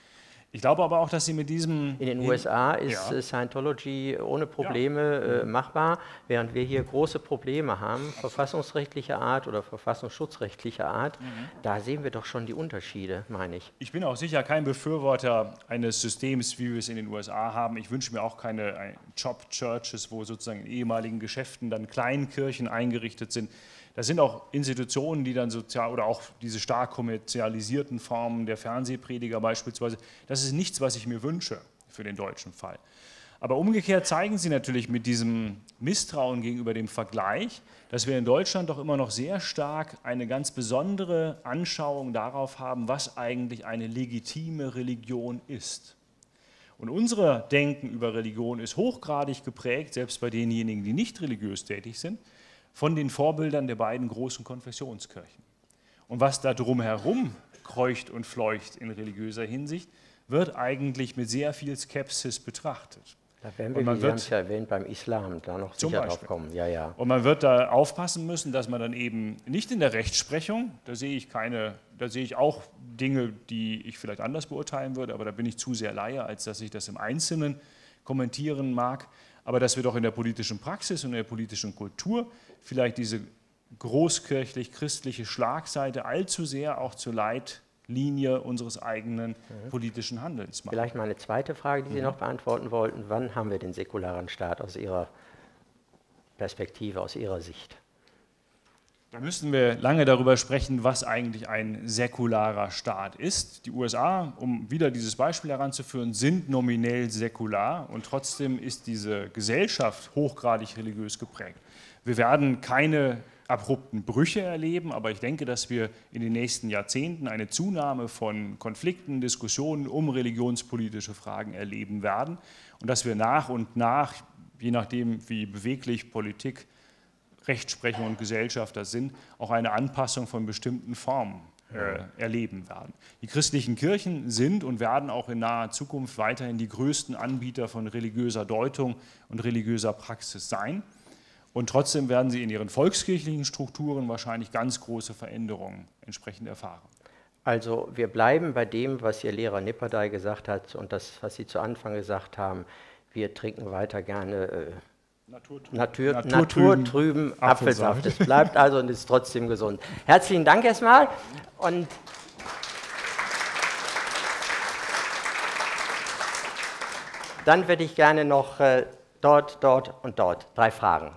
Ich glaube aber auch, dass Sie mit diesem... In den USA ist Scientology ohne Probleme machbar, während wir hier große Probleme haben, verfassungsrechtlicher Art oder verfassungsschutzrechtlicher Art. Da sehen wir doch schon die Unterschiede, meine ich. Ich bin auch sicher kein Befürworter eines Systems, wie wir es in den USA haben. Ich wünsche mir auch keine Job-Churches, wo sozusagen in ehemaligen Geschäften dann Kleinkirchen eingerichtet sind. Das sind auch Institutionen, die dann sozial oder auch diese stark kommerzialisierten Formen der Fernsehprediger beispielsweise. Das ist nichts, was ich mir wünsche für den deutschen Fall. Aber umgekehrt zeigen sie natürlich mit diesem Misstrauen gegenüber dem Vergleich, dass wir in Deutschland doch immer noch sehr stark eine ganz besondere Anschauung darauf haben, was eigentlich eine legitime Religion ist. Und unser Denken über Religion ist hochgradig geprägt, selbst bei denjenigen, die nicht religiös tätig sind, von den Vorbildern der beiden großen Konfessionskirchen. Und was da drumherum kreucht und fleucht in religiöser Hinsicht, wird eigentlich mit sehr viel Skepsis betrachtet. Da werden wir, wie Sie haben es ja erwähnt, beim Islam da noch sicher drauf kommen. Ja, ja. Und man wird da aufpassen müssen, dass man dann eben nicht in der Rechtsprechung, da sehe ich auch Dinge, die ich vielleicht anders beurteilen würde, aber da bin ich zu sehr Laie, als dass ich das im Einzelnen kommentieren mag, aber dass wir doch in der politischen Praxis und in der politischen Kultur vielleicht diese großkirchlich-christliche Schlagseite allzu sehr auch zur Leitlinie unseres eigenen politischen Handelns machen. Vielleicht mal eine zweite Frage, die Sie noch beantworten wollten. Wann haben wir den säkularen Staat aus Ihrer Perspektive, aus Ihrer Sicht? Da müssten wir lange darüber sprechen, was eigentlich ein säkularer Staat ist. Die USA, um wieder dieses Beispiel heranzuführen, sind nominell säkular und trotzdem ist diese Gesellschaft hochgradig religiös geprägt. Wir werden keine abrupten Brüche erleben, aber ich denke, dass wir in den nächsten Jahrzehnten eine Zunahme von Konflikten, Diskussionen um religionspolitische Fragen erleben werden und dass wir nach und nach, je nachdem wie beweglich Politik, Rechtsprechung und Gesellschaft das sind, auch eine Anpassung von bestimmten Formen erleben werden. Die christlichen Kirchen sind und werden auch in naher Zukunft weiterhin die größten Anbieter von religiöser Deutung und religiöser Praxis sein. Und trotzdem werden sie in ihren volkskirchlichen Strukturen wahrscheinlich ganz große Veränderungen entsprechend erfahren. Also wir bleiben bei dem, was Ihr Lehrer Nipperdey gesagt hat und das, was Sie zu Anfang gesagt haben. Wir trinken weiter gerne naturtrüben Apfelsaft. Es bleibt also und ist trotzdem gesund. Herzlichen Dank erstmal. Und dann würde ich gerne noch dort und dort 3 Fragen.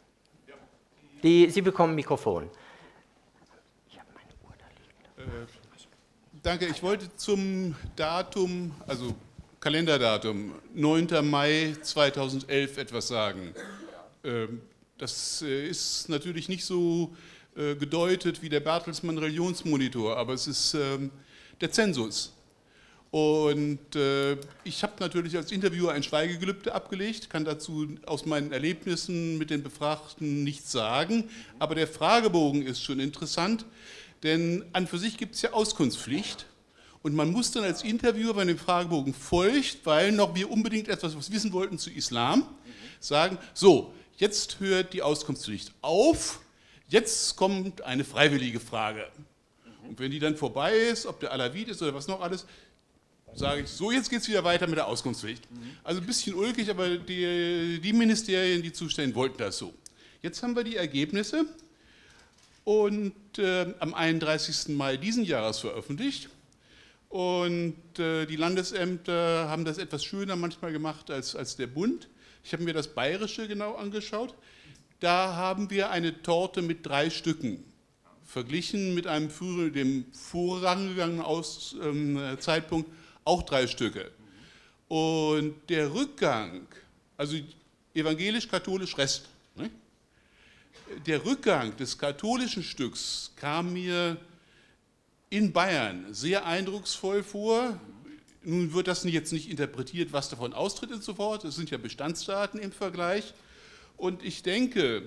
Sie bekommen ein Mikrofon. Ich habe meine Uhr da liegen. Danke, ich wollte zum Datum, also Kalenderdatum, 9. Mai 2011 etwas sagen. Das ist natürlich nicht so gedeutet wie der Bertelsmann Religionsmonitor, aber es ist der Zensus. Und ich habe natürlich als Interviewer ein Schweigegelübde abgelegt, kann dazu aus meinen Erlebnissen mit den Befragten nichts sagen, aber der Fragebogen ist schon interessant, denn an für sich gibt es ja Auskunftspflicht und man muss dann als Interviewer, wenn dem Fragebogen folgt, weil noch wir unbedingt etwas wissen wollten zu Islam, sagen, so, jetzt hört die Auskunftspflicht auf, jetzt kommt eine freiwillige Frage. Und wenn die dann vorbei ist, ob der Alawit ist oder was noch alles, sage ich, so jetzt geht es wieder weiter mit der Auskunftspflicht. Also ein bisschen ulkig, aber die Ministerien, die zuständig wollten das so. Jetzt haben wir die Ergebnisse und am 31. Mai diesen Jahres veröffentlicht. Und die Landesämter haben das etwas schöner manchmal gemacht als der Bund. Ich habe mir das Bayerische genau angeschaut. Da haben wir eine Torte mit 3 Stücken. Verglichen mit einem dem vorangegangenen Zeitpunkt auch 3 Stücke. Und der Rückgang, also evangelisch-katholisch Rest, ne? Der Rückgang des katholischen Stücks kam mir in Bayern sehr eindrucksvoll vor. Nun wird das jetzt nicht interpretiert, was davon austritt und so fort. Es sind ja Bestandsdaten im Vergleich. Und ich denke,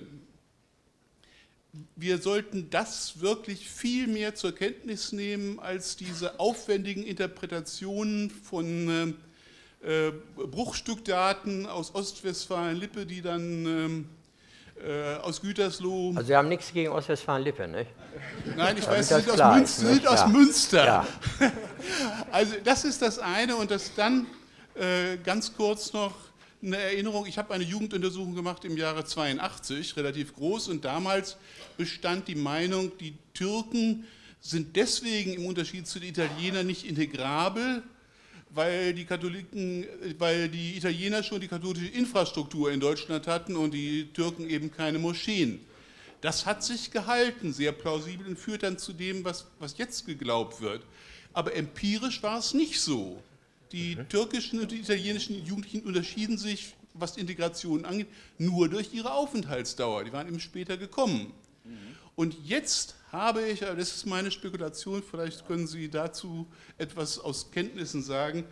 wir sollten das wirklich viel mehr zur Kenntnis nehmen als diese aufwendigen Interpretationen von Bruchstückdaten aus Ostwestfalen-Lippe, die dann aus Gütersloh. Also Sie haben nichts gegen Ostwestfalen-Lippe, nicht? Nein, ich weiß, Sie sind aus Münster. Ja. Also das ist das eine und das dann ganz kurz noch eine Erinnerung. Ich habe eine Jugenduntersuchung gemacht im Jahre 82, relativ groß, und damals bestand die Meinung, die Türken sind deswegen im Unterschied zu den Italienern nicht integrabel, weil die Italiener schon die katholische Infrastruktur in Deutschland hatten und die Türken eben keine Moscheen. Das hat sich gehalten, sehr plausibel, und führt dann zu dem, was jetzt geglaubt wird. Aber empirisch war es nicht so. Die türkischen und die italienischen Jugendlichen unterschieden sich, was Integration angeht, nur durch ihre Aufenthaltsdauer. Die waren eben später gekommen. Und jetzt habe ich, das ist meine Spekulation, vielleicht können Sie dazu etwas aus Kenntnissen sagen,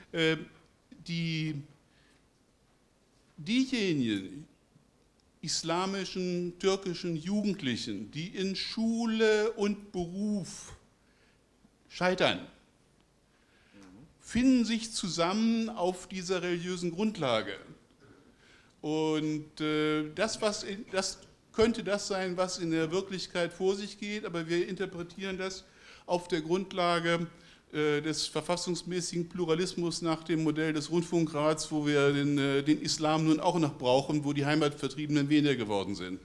diejenigen islamischen, türkischen Jugendlichen, die in Schule und Beruf scheitern, finden sich zusammen auf dieser religiösen Grundlage. Und das könnte das sein, was in der Wirklichkeit vor sich geht, aber wir interpretieren das auf der Grundlage des verfassungsmäßigen Pluralismus nach dem Modell des Rundfunkrats, wo wir den Islam nun auch noch brauchen, wo die Heimatvertriebenen weniger geworden sind.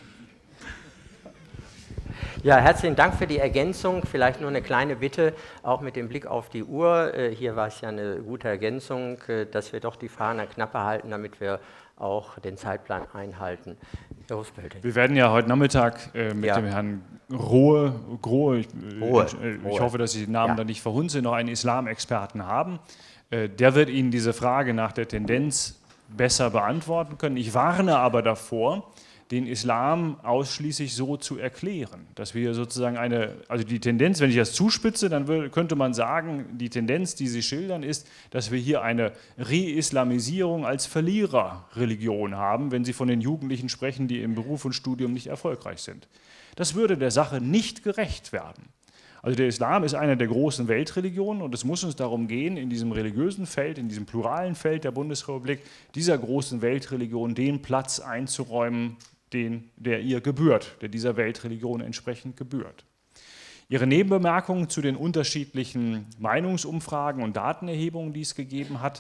Ja, herzlichen Dank für die Ergänzung. Vielleicht nur eine kleine Bitte, auch mit dem Blick auf die Uhr. Hier war es ja eine gute Ergänzung, dass wir doch die Fahne knapper halten, damit wir auch den Zeitplan einhalten. Herr Huspelte. Wir werden ja heute Nachmittag mit dem Herrn Grohe, ich hoffe, dass Sie den Namen da nicht verhunzen, noch einen Islamexperten haben. Der wird Ihnen diese Frage nach der Tendenz besser beantworten können. Ich warne aber davor, den Islam ausschließlich so zu erklären, dass wir sozusagen also die Tendenz, wenn ich das zuspitze, dann könnte man sagen, die Tendenz, die Sie schildern, ist, dass wir hier eine Re-Islamisierung als Verliererreligion haben, wenn Sie von den Jugendlichen sprechen, die im Beruf und Studium nicht erfolgreich sind. Das würde der Sache nicht gerecht werden. Also der Islam ist eine der großen Weltreligionen und es muss uns darum gehen, in diesem religiösen Feld, in diesem pluralen Feld der Bundesrepublik, dieser großen Weltreligion den Platz einzuräumen, der ihr gebührt, der dieser Weltreligion entsprechend gebührt. Ihre Nebenbemerkungen zu den unterschiedlichen Meinungsumfragen und Datenerhebungen, die es gegeben hat.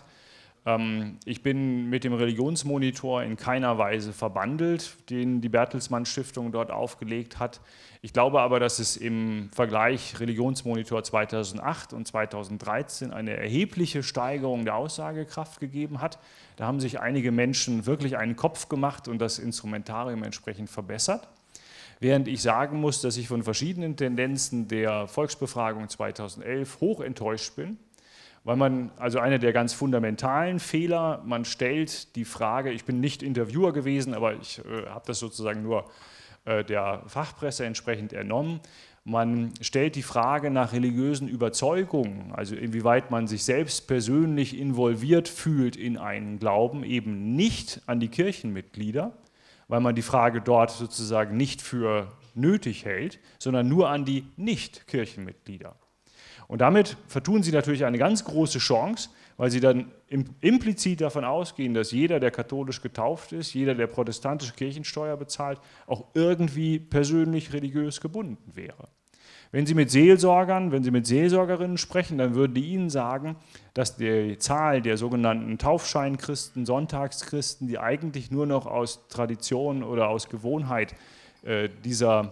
Ich bin mit dem Religionsmonitor in keiner Weise verbandelt, den die Bertelsmann Stiftung dort aufgelegt hat. Ich glaube aber, dass es im Vergleich Religionsmonitor 2008 und 2013 eine erhebliche Steigerung der Aussagekraft gegeben hat. Da haben sich einige Menschen wirklich einen Kopf gemacht und das Instrumentarium entsprechend verbessert. Während ich sagen muss, dass ich von verschiedenen Tendenzen der Volksbefragung 2011 hoch enttäuscht bin, weil man, also einer der ganz fundamentalen Fehler, man stellt die Frage, ich bin nicht Interviewer gewesen, aber ich habe das sozusagen nur der Fachpresse entsprechend entnommen, man stellt die Frage nach religiösen Überzeugungen, also inwieweit man sich selbst persönlich involviert fühlt in einen Glauben, eben nicht an die Kirchenmitglieder, weil man die Frage dort sozusagen nicht für nötig hält, sondern nur an die Nicht-Kirchenmitglieder. Und damit vertun Sie natürlich eine ganz große Chance, weil Sie dann implizit davon ausgehen, dass jeder, der katholisch getauft ist, jeder, der protestantische Kirchensteuer bezahlt, auch irgendwie persönlich religiös gebunden wäre. Wenn Sie mit Seelsorgern, wenn Sie mit Seelsorgerinnen sprechen, dann würden die Ihnen sagen, dass die Zahl der sogenannten Taufscheinchristen, Sonntagschristen, die eigentlich nur noch aus Tradition oder aus Gewohnheit dieser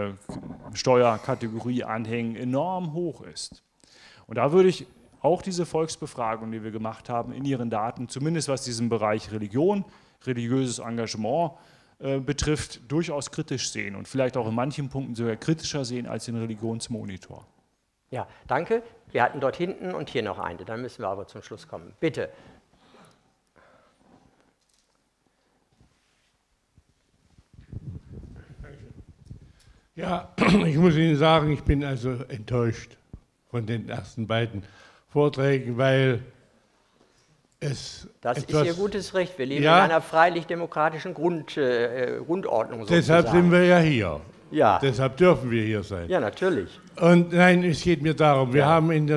Steuerkategorie anhängen, enorm hoch ist. Und da würde ich auch diese Volksbefragung, die wir gemacht haben, in ihren Daten, zumindest was diesen Bereich Religion, religiöses Engagement betrifft, durchaus kritisch sehen und vielleicht auch in manchen Punkten sogar kritischer sehen als den Religionsmonitor. Ja, danke. Wir hatten dort hinten und hier noch eine, dann müssen wir aber zum Schluss kommen. Bitte. Ja, ich muss Ihnen sagen, ich bin also enttäuscht von den ersten beiden Vorträgen, weil es das ist Ihr gutes Recht. Wir leben in einer freilich-demokratischen Grundordnung. Deshalb sind wir ja hier. Ja. Deshalb dürfen wir hier sein. Ja, natürlich. Und nein, es geht mir darum, wir haben in der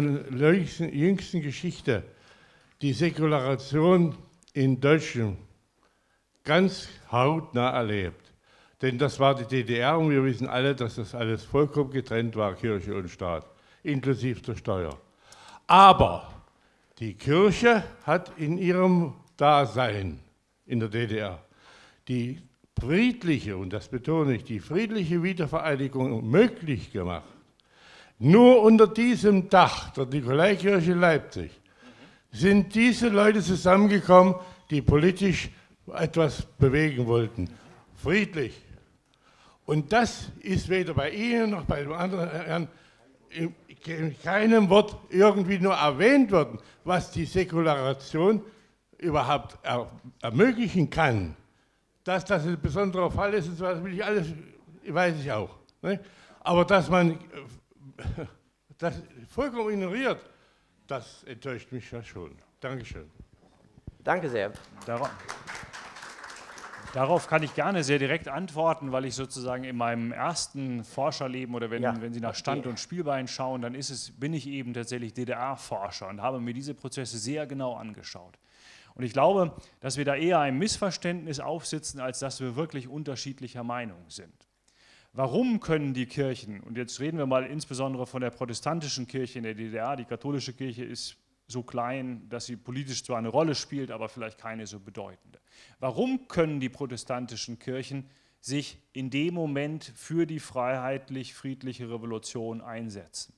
jüngsten Geschichte die Säkularisation in Deutschland ganz hautnah erlebt. Denn das war die DDR und wir wissen alle, dass das alles vollkommen getrennt war, Kirche und Staat, inklusive der Steuer. Aber die Kirche hat in ihrem Dasein in der DDR die friedliche, und das betone ich, die friedliche Wiedervereinigung möglich gemacht. Nur unter diesem Dach der Nikolaikirche Leipzig sind diese Leute zusammengekommen, die politisch etwas bewegen wollten. Friedlich. Und das ist weder bei Ihnen noch bei den anderen Herren in keinem Wort irgendwie nur erwähnt worden, was die Säkularisation überhaupt ermöglichen kann. Dass das ein besonderer Fall ist, das will ich alles, weiß ich auch. Ne? Aber dass man das vollkommen ignoriert, das enttäuscht mich ja schon. Dankeschön. Danke sehr. Darauf kann ich gerne sehr direkt antworten, weil ich sozusagen in meinem ersten Forscherleben oder wenn Sie nach Stand- und Spielbein schauen, dann bin ich eben tatsächlich DDR-Forscher und habe mir diese Prozesse sehr genau angeschaut. Und ich glaube, dass wir da eher ein Missverständnis aufsitzen, als dass wir wirklich unterschiedlicher Meinung sind. Warum können die Kirchen, und jetzt reden wir mal insbesondere von der protestantischen Kirche in der DDR, die katholische Kirche ist so klein, dass sie politisch zwar eine Rolle spielt, aber vielleicht keine so bedeutende. Warum können die protestantischen Kirchen sich in dem Moment für die freiheitlich-friedliche Revolution einsetzen?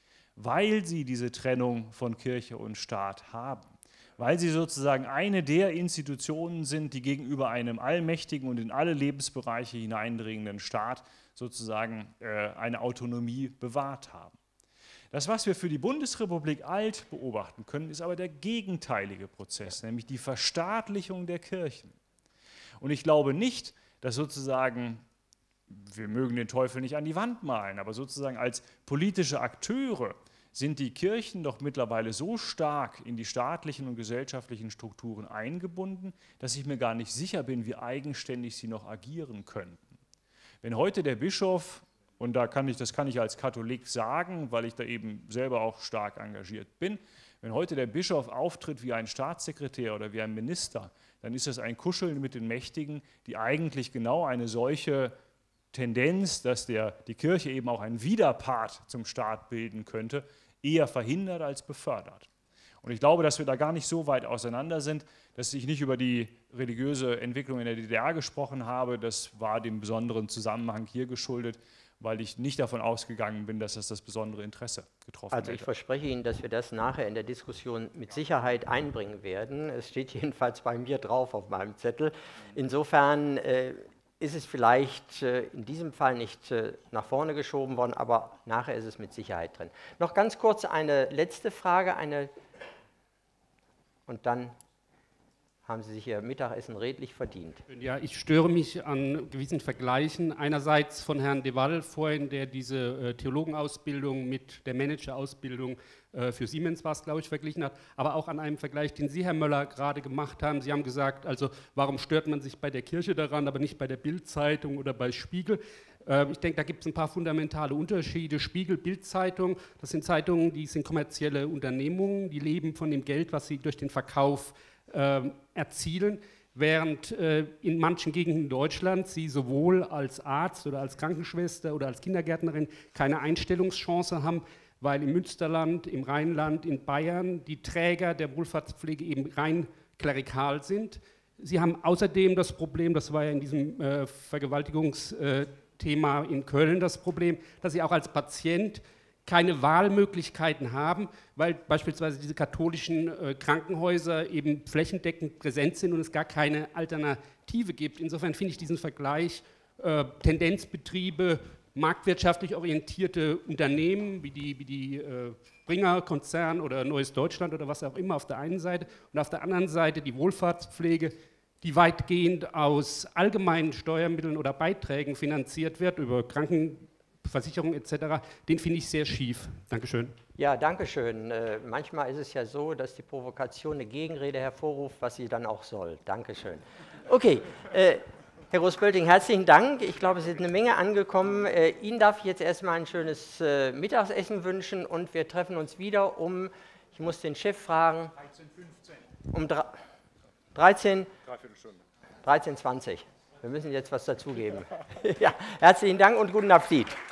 Weil sie diese Trennung von Kirche und Staat haben. Weil sie sozusagen eine der Institutionen sind, die gegenüber einem allmächtigen und in alle Lebensbereiche hineindringenden Staat sozusagen eine Autonomie bewahrt haben. Das, was wir für die Bundesrepublik alt beobachten können, ist aber der gegenteilige Prozess, nämlich die Verstaatlichung der Kirchen. Und ich glaube nicht, dass sozusagen, wir mögen den Teufel nicht an die Wand malen, aber sozusagen als politische Akteure sind die Kirchen doch mittlerweile so stark in die staatlichen und gesellschaftlichen Strukturen eingebunden, dass ich mir gar nicht sicher bin, wie eigenständig sie noch agieren könnten. Wenn heute der Bischof, und das kann ich als Katholik sagen, weil ich da eben selber auch stark engagiert bin, wenn heute der Bischof auftritt wie ein Staatssekretär oder wie ein Minister, dann ist das ein Kuscheln mit den Mächtigen, die eigentlich genau eine solche Tendenz, dass die Kirche eben auch einen Widerpart zum Staat bilden könnte, eher verhindert als befördert. Und ich glaube, dass wir da gar nicht so weit auseinander sind, dass ich nicht über die religiöse Entwicklung in der DDR gesprochen habe. Das war dem besonderen Zusammenhang hier geschuldet, weil ich nicht davon ausgegangen bin, dass das besondere Interesse getroffen hätte. Also ich verspreche Ihnen, dass wir das nachher in der Diskussion mit Sicherheit einbringen werden. Es steht jedenfalls bei mir drauf auf meinem Zettel. Insofern ist es vielleicht in diesem Fall nicht nach vorne geschoben worden, aber nachher ist es mit Sicherheit drin. Noch ganz kurz eine letzte Frage, und dann haben Sie sich Ihr Mittagessen redlich verdient. Ja, ich störe mich an gewissen Vergleichen. Einerseits von Herrn de Waal vorhin, der diese Theologenausbildung mit der Managerausbildung für Siemens war es, glaube ich, verglichen hat, aber auch an einem Vergleich, den Sie, Herr Möller, gerade gemacht haben. Sie haben gesagt, also warum stört man sich bei der Kirche daran, aber nicht bei der Bild-Zeitung oder bei Spiegel? Ich denke, da gibt es ein paar fundamentale Unterschiede. Spiegel, Bild-Zeitung, das sind Zeitungen, die sind kommerzielle Unternehmungen, die leben von dem Geld, was sie durch den Verkauf erzielen, während in manchen Gegenden in Deutschland sie sowohl als Arzt oder als Krankenschwester oder als Kindergärtnerin keine Einstellungschance haben, weil im Münsterland, im Rheinland, in Bayern die Träger der Wohlfahrtspflege eben rein klerikal sind. Sie haben außerdem das Problem, das war ja in diesem Vergewaltigungsthema in Köln das Problem, dass sie auch als Patient keine Wahlmöglichkeiten haben, weil beispielsweise diese katholischen Krankenhäuser eben flächendeckend präsent sind und es gar keine Alternative gibt. Insofern finde ich diesen Vergleich Tendenzbetriebe, marktwirtschaftlich orientierte Unternehmen wie die Springer-Konzern oder Neues Deutschland oder was auch immer auf der einen Seite und auf der anderen Seite die Wohlfahrtspflege, die weitgehend aus allgemeinen Steuermitteln oder Beiträgen finanziert wird, über Krankenversicherung etc., den finde ich sehr schief. Dankeschön. Ja, danke schön. Manchmal ist es ja so, dass die Provokation eine Gegenrede hervorruft, was sie dann auch soll. Dankeschön. Okay, Herr Groß-Bölting, herzlichen Dank. Ich glaube, es ist eine Menge angekommen. Ihnen darf ich jetzt erstmal ein schönes Mittagessen wünschen und wir treffen uns wieder ich muss den Chef fragen, 13:15. Um 13? 13,20. Wir müssen jetzt was dazugeben. Ja, herzlichen Dank und guten Appetit.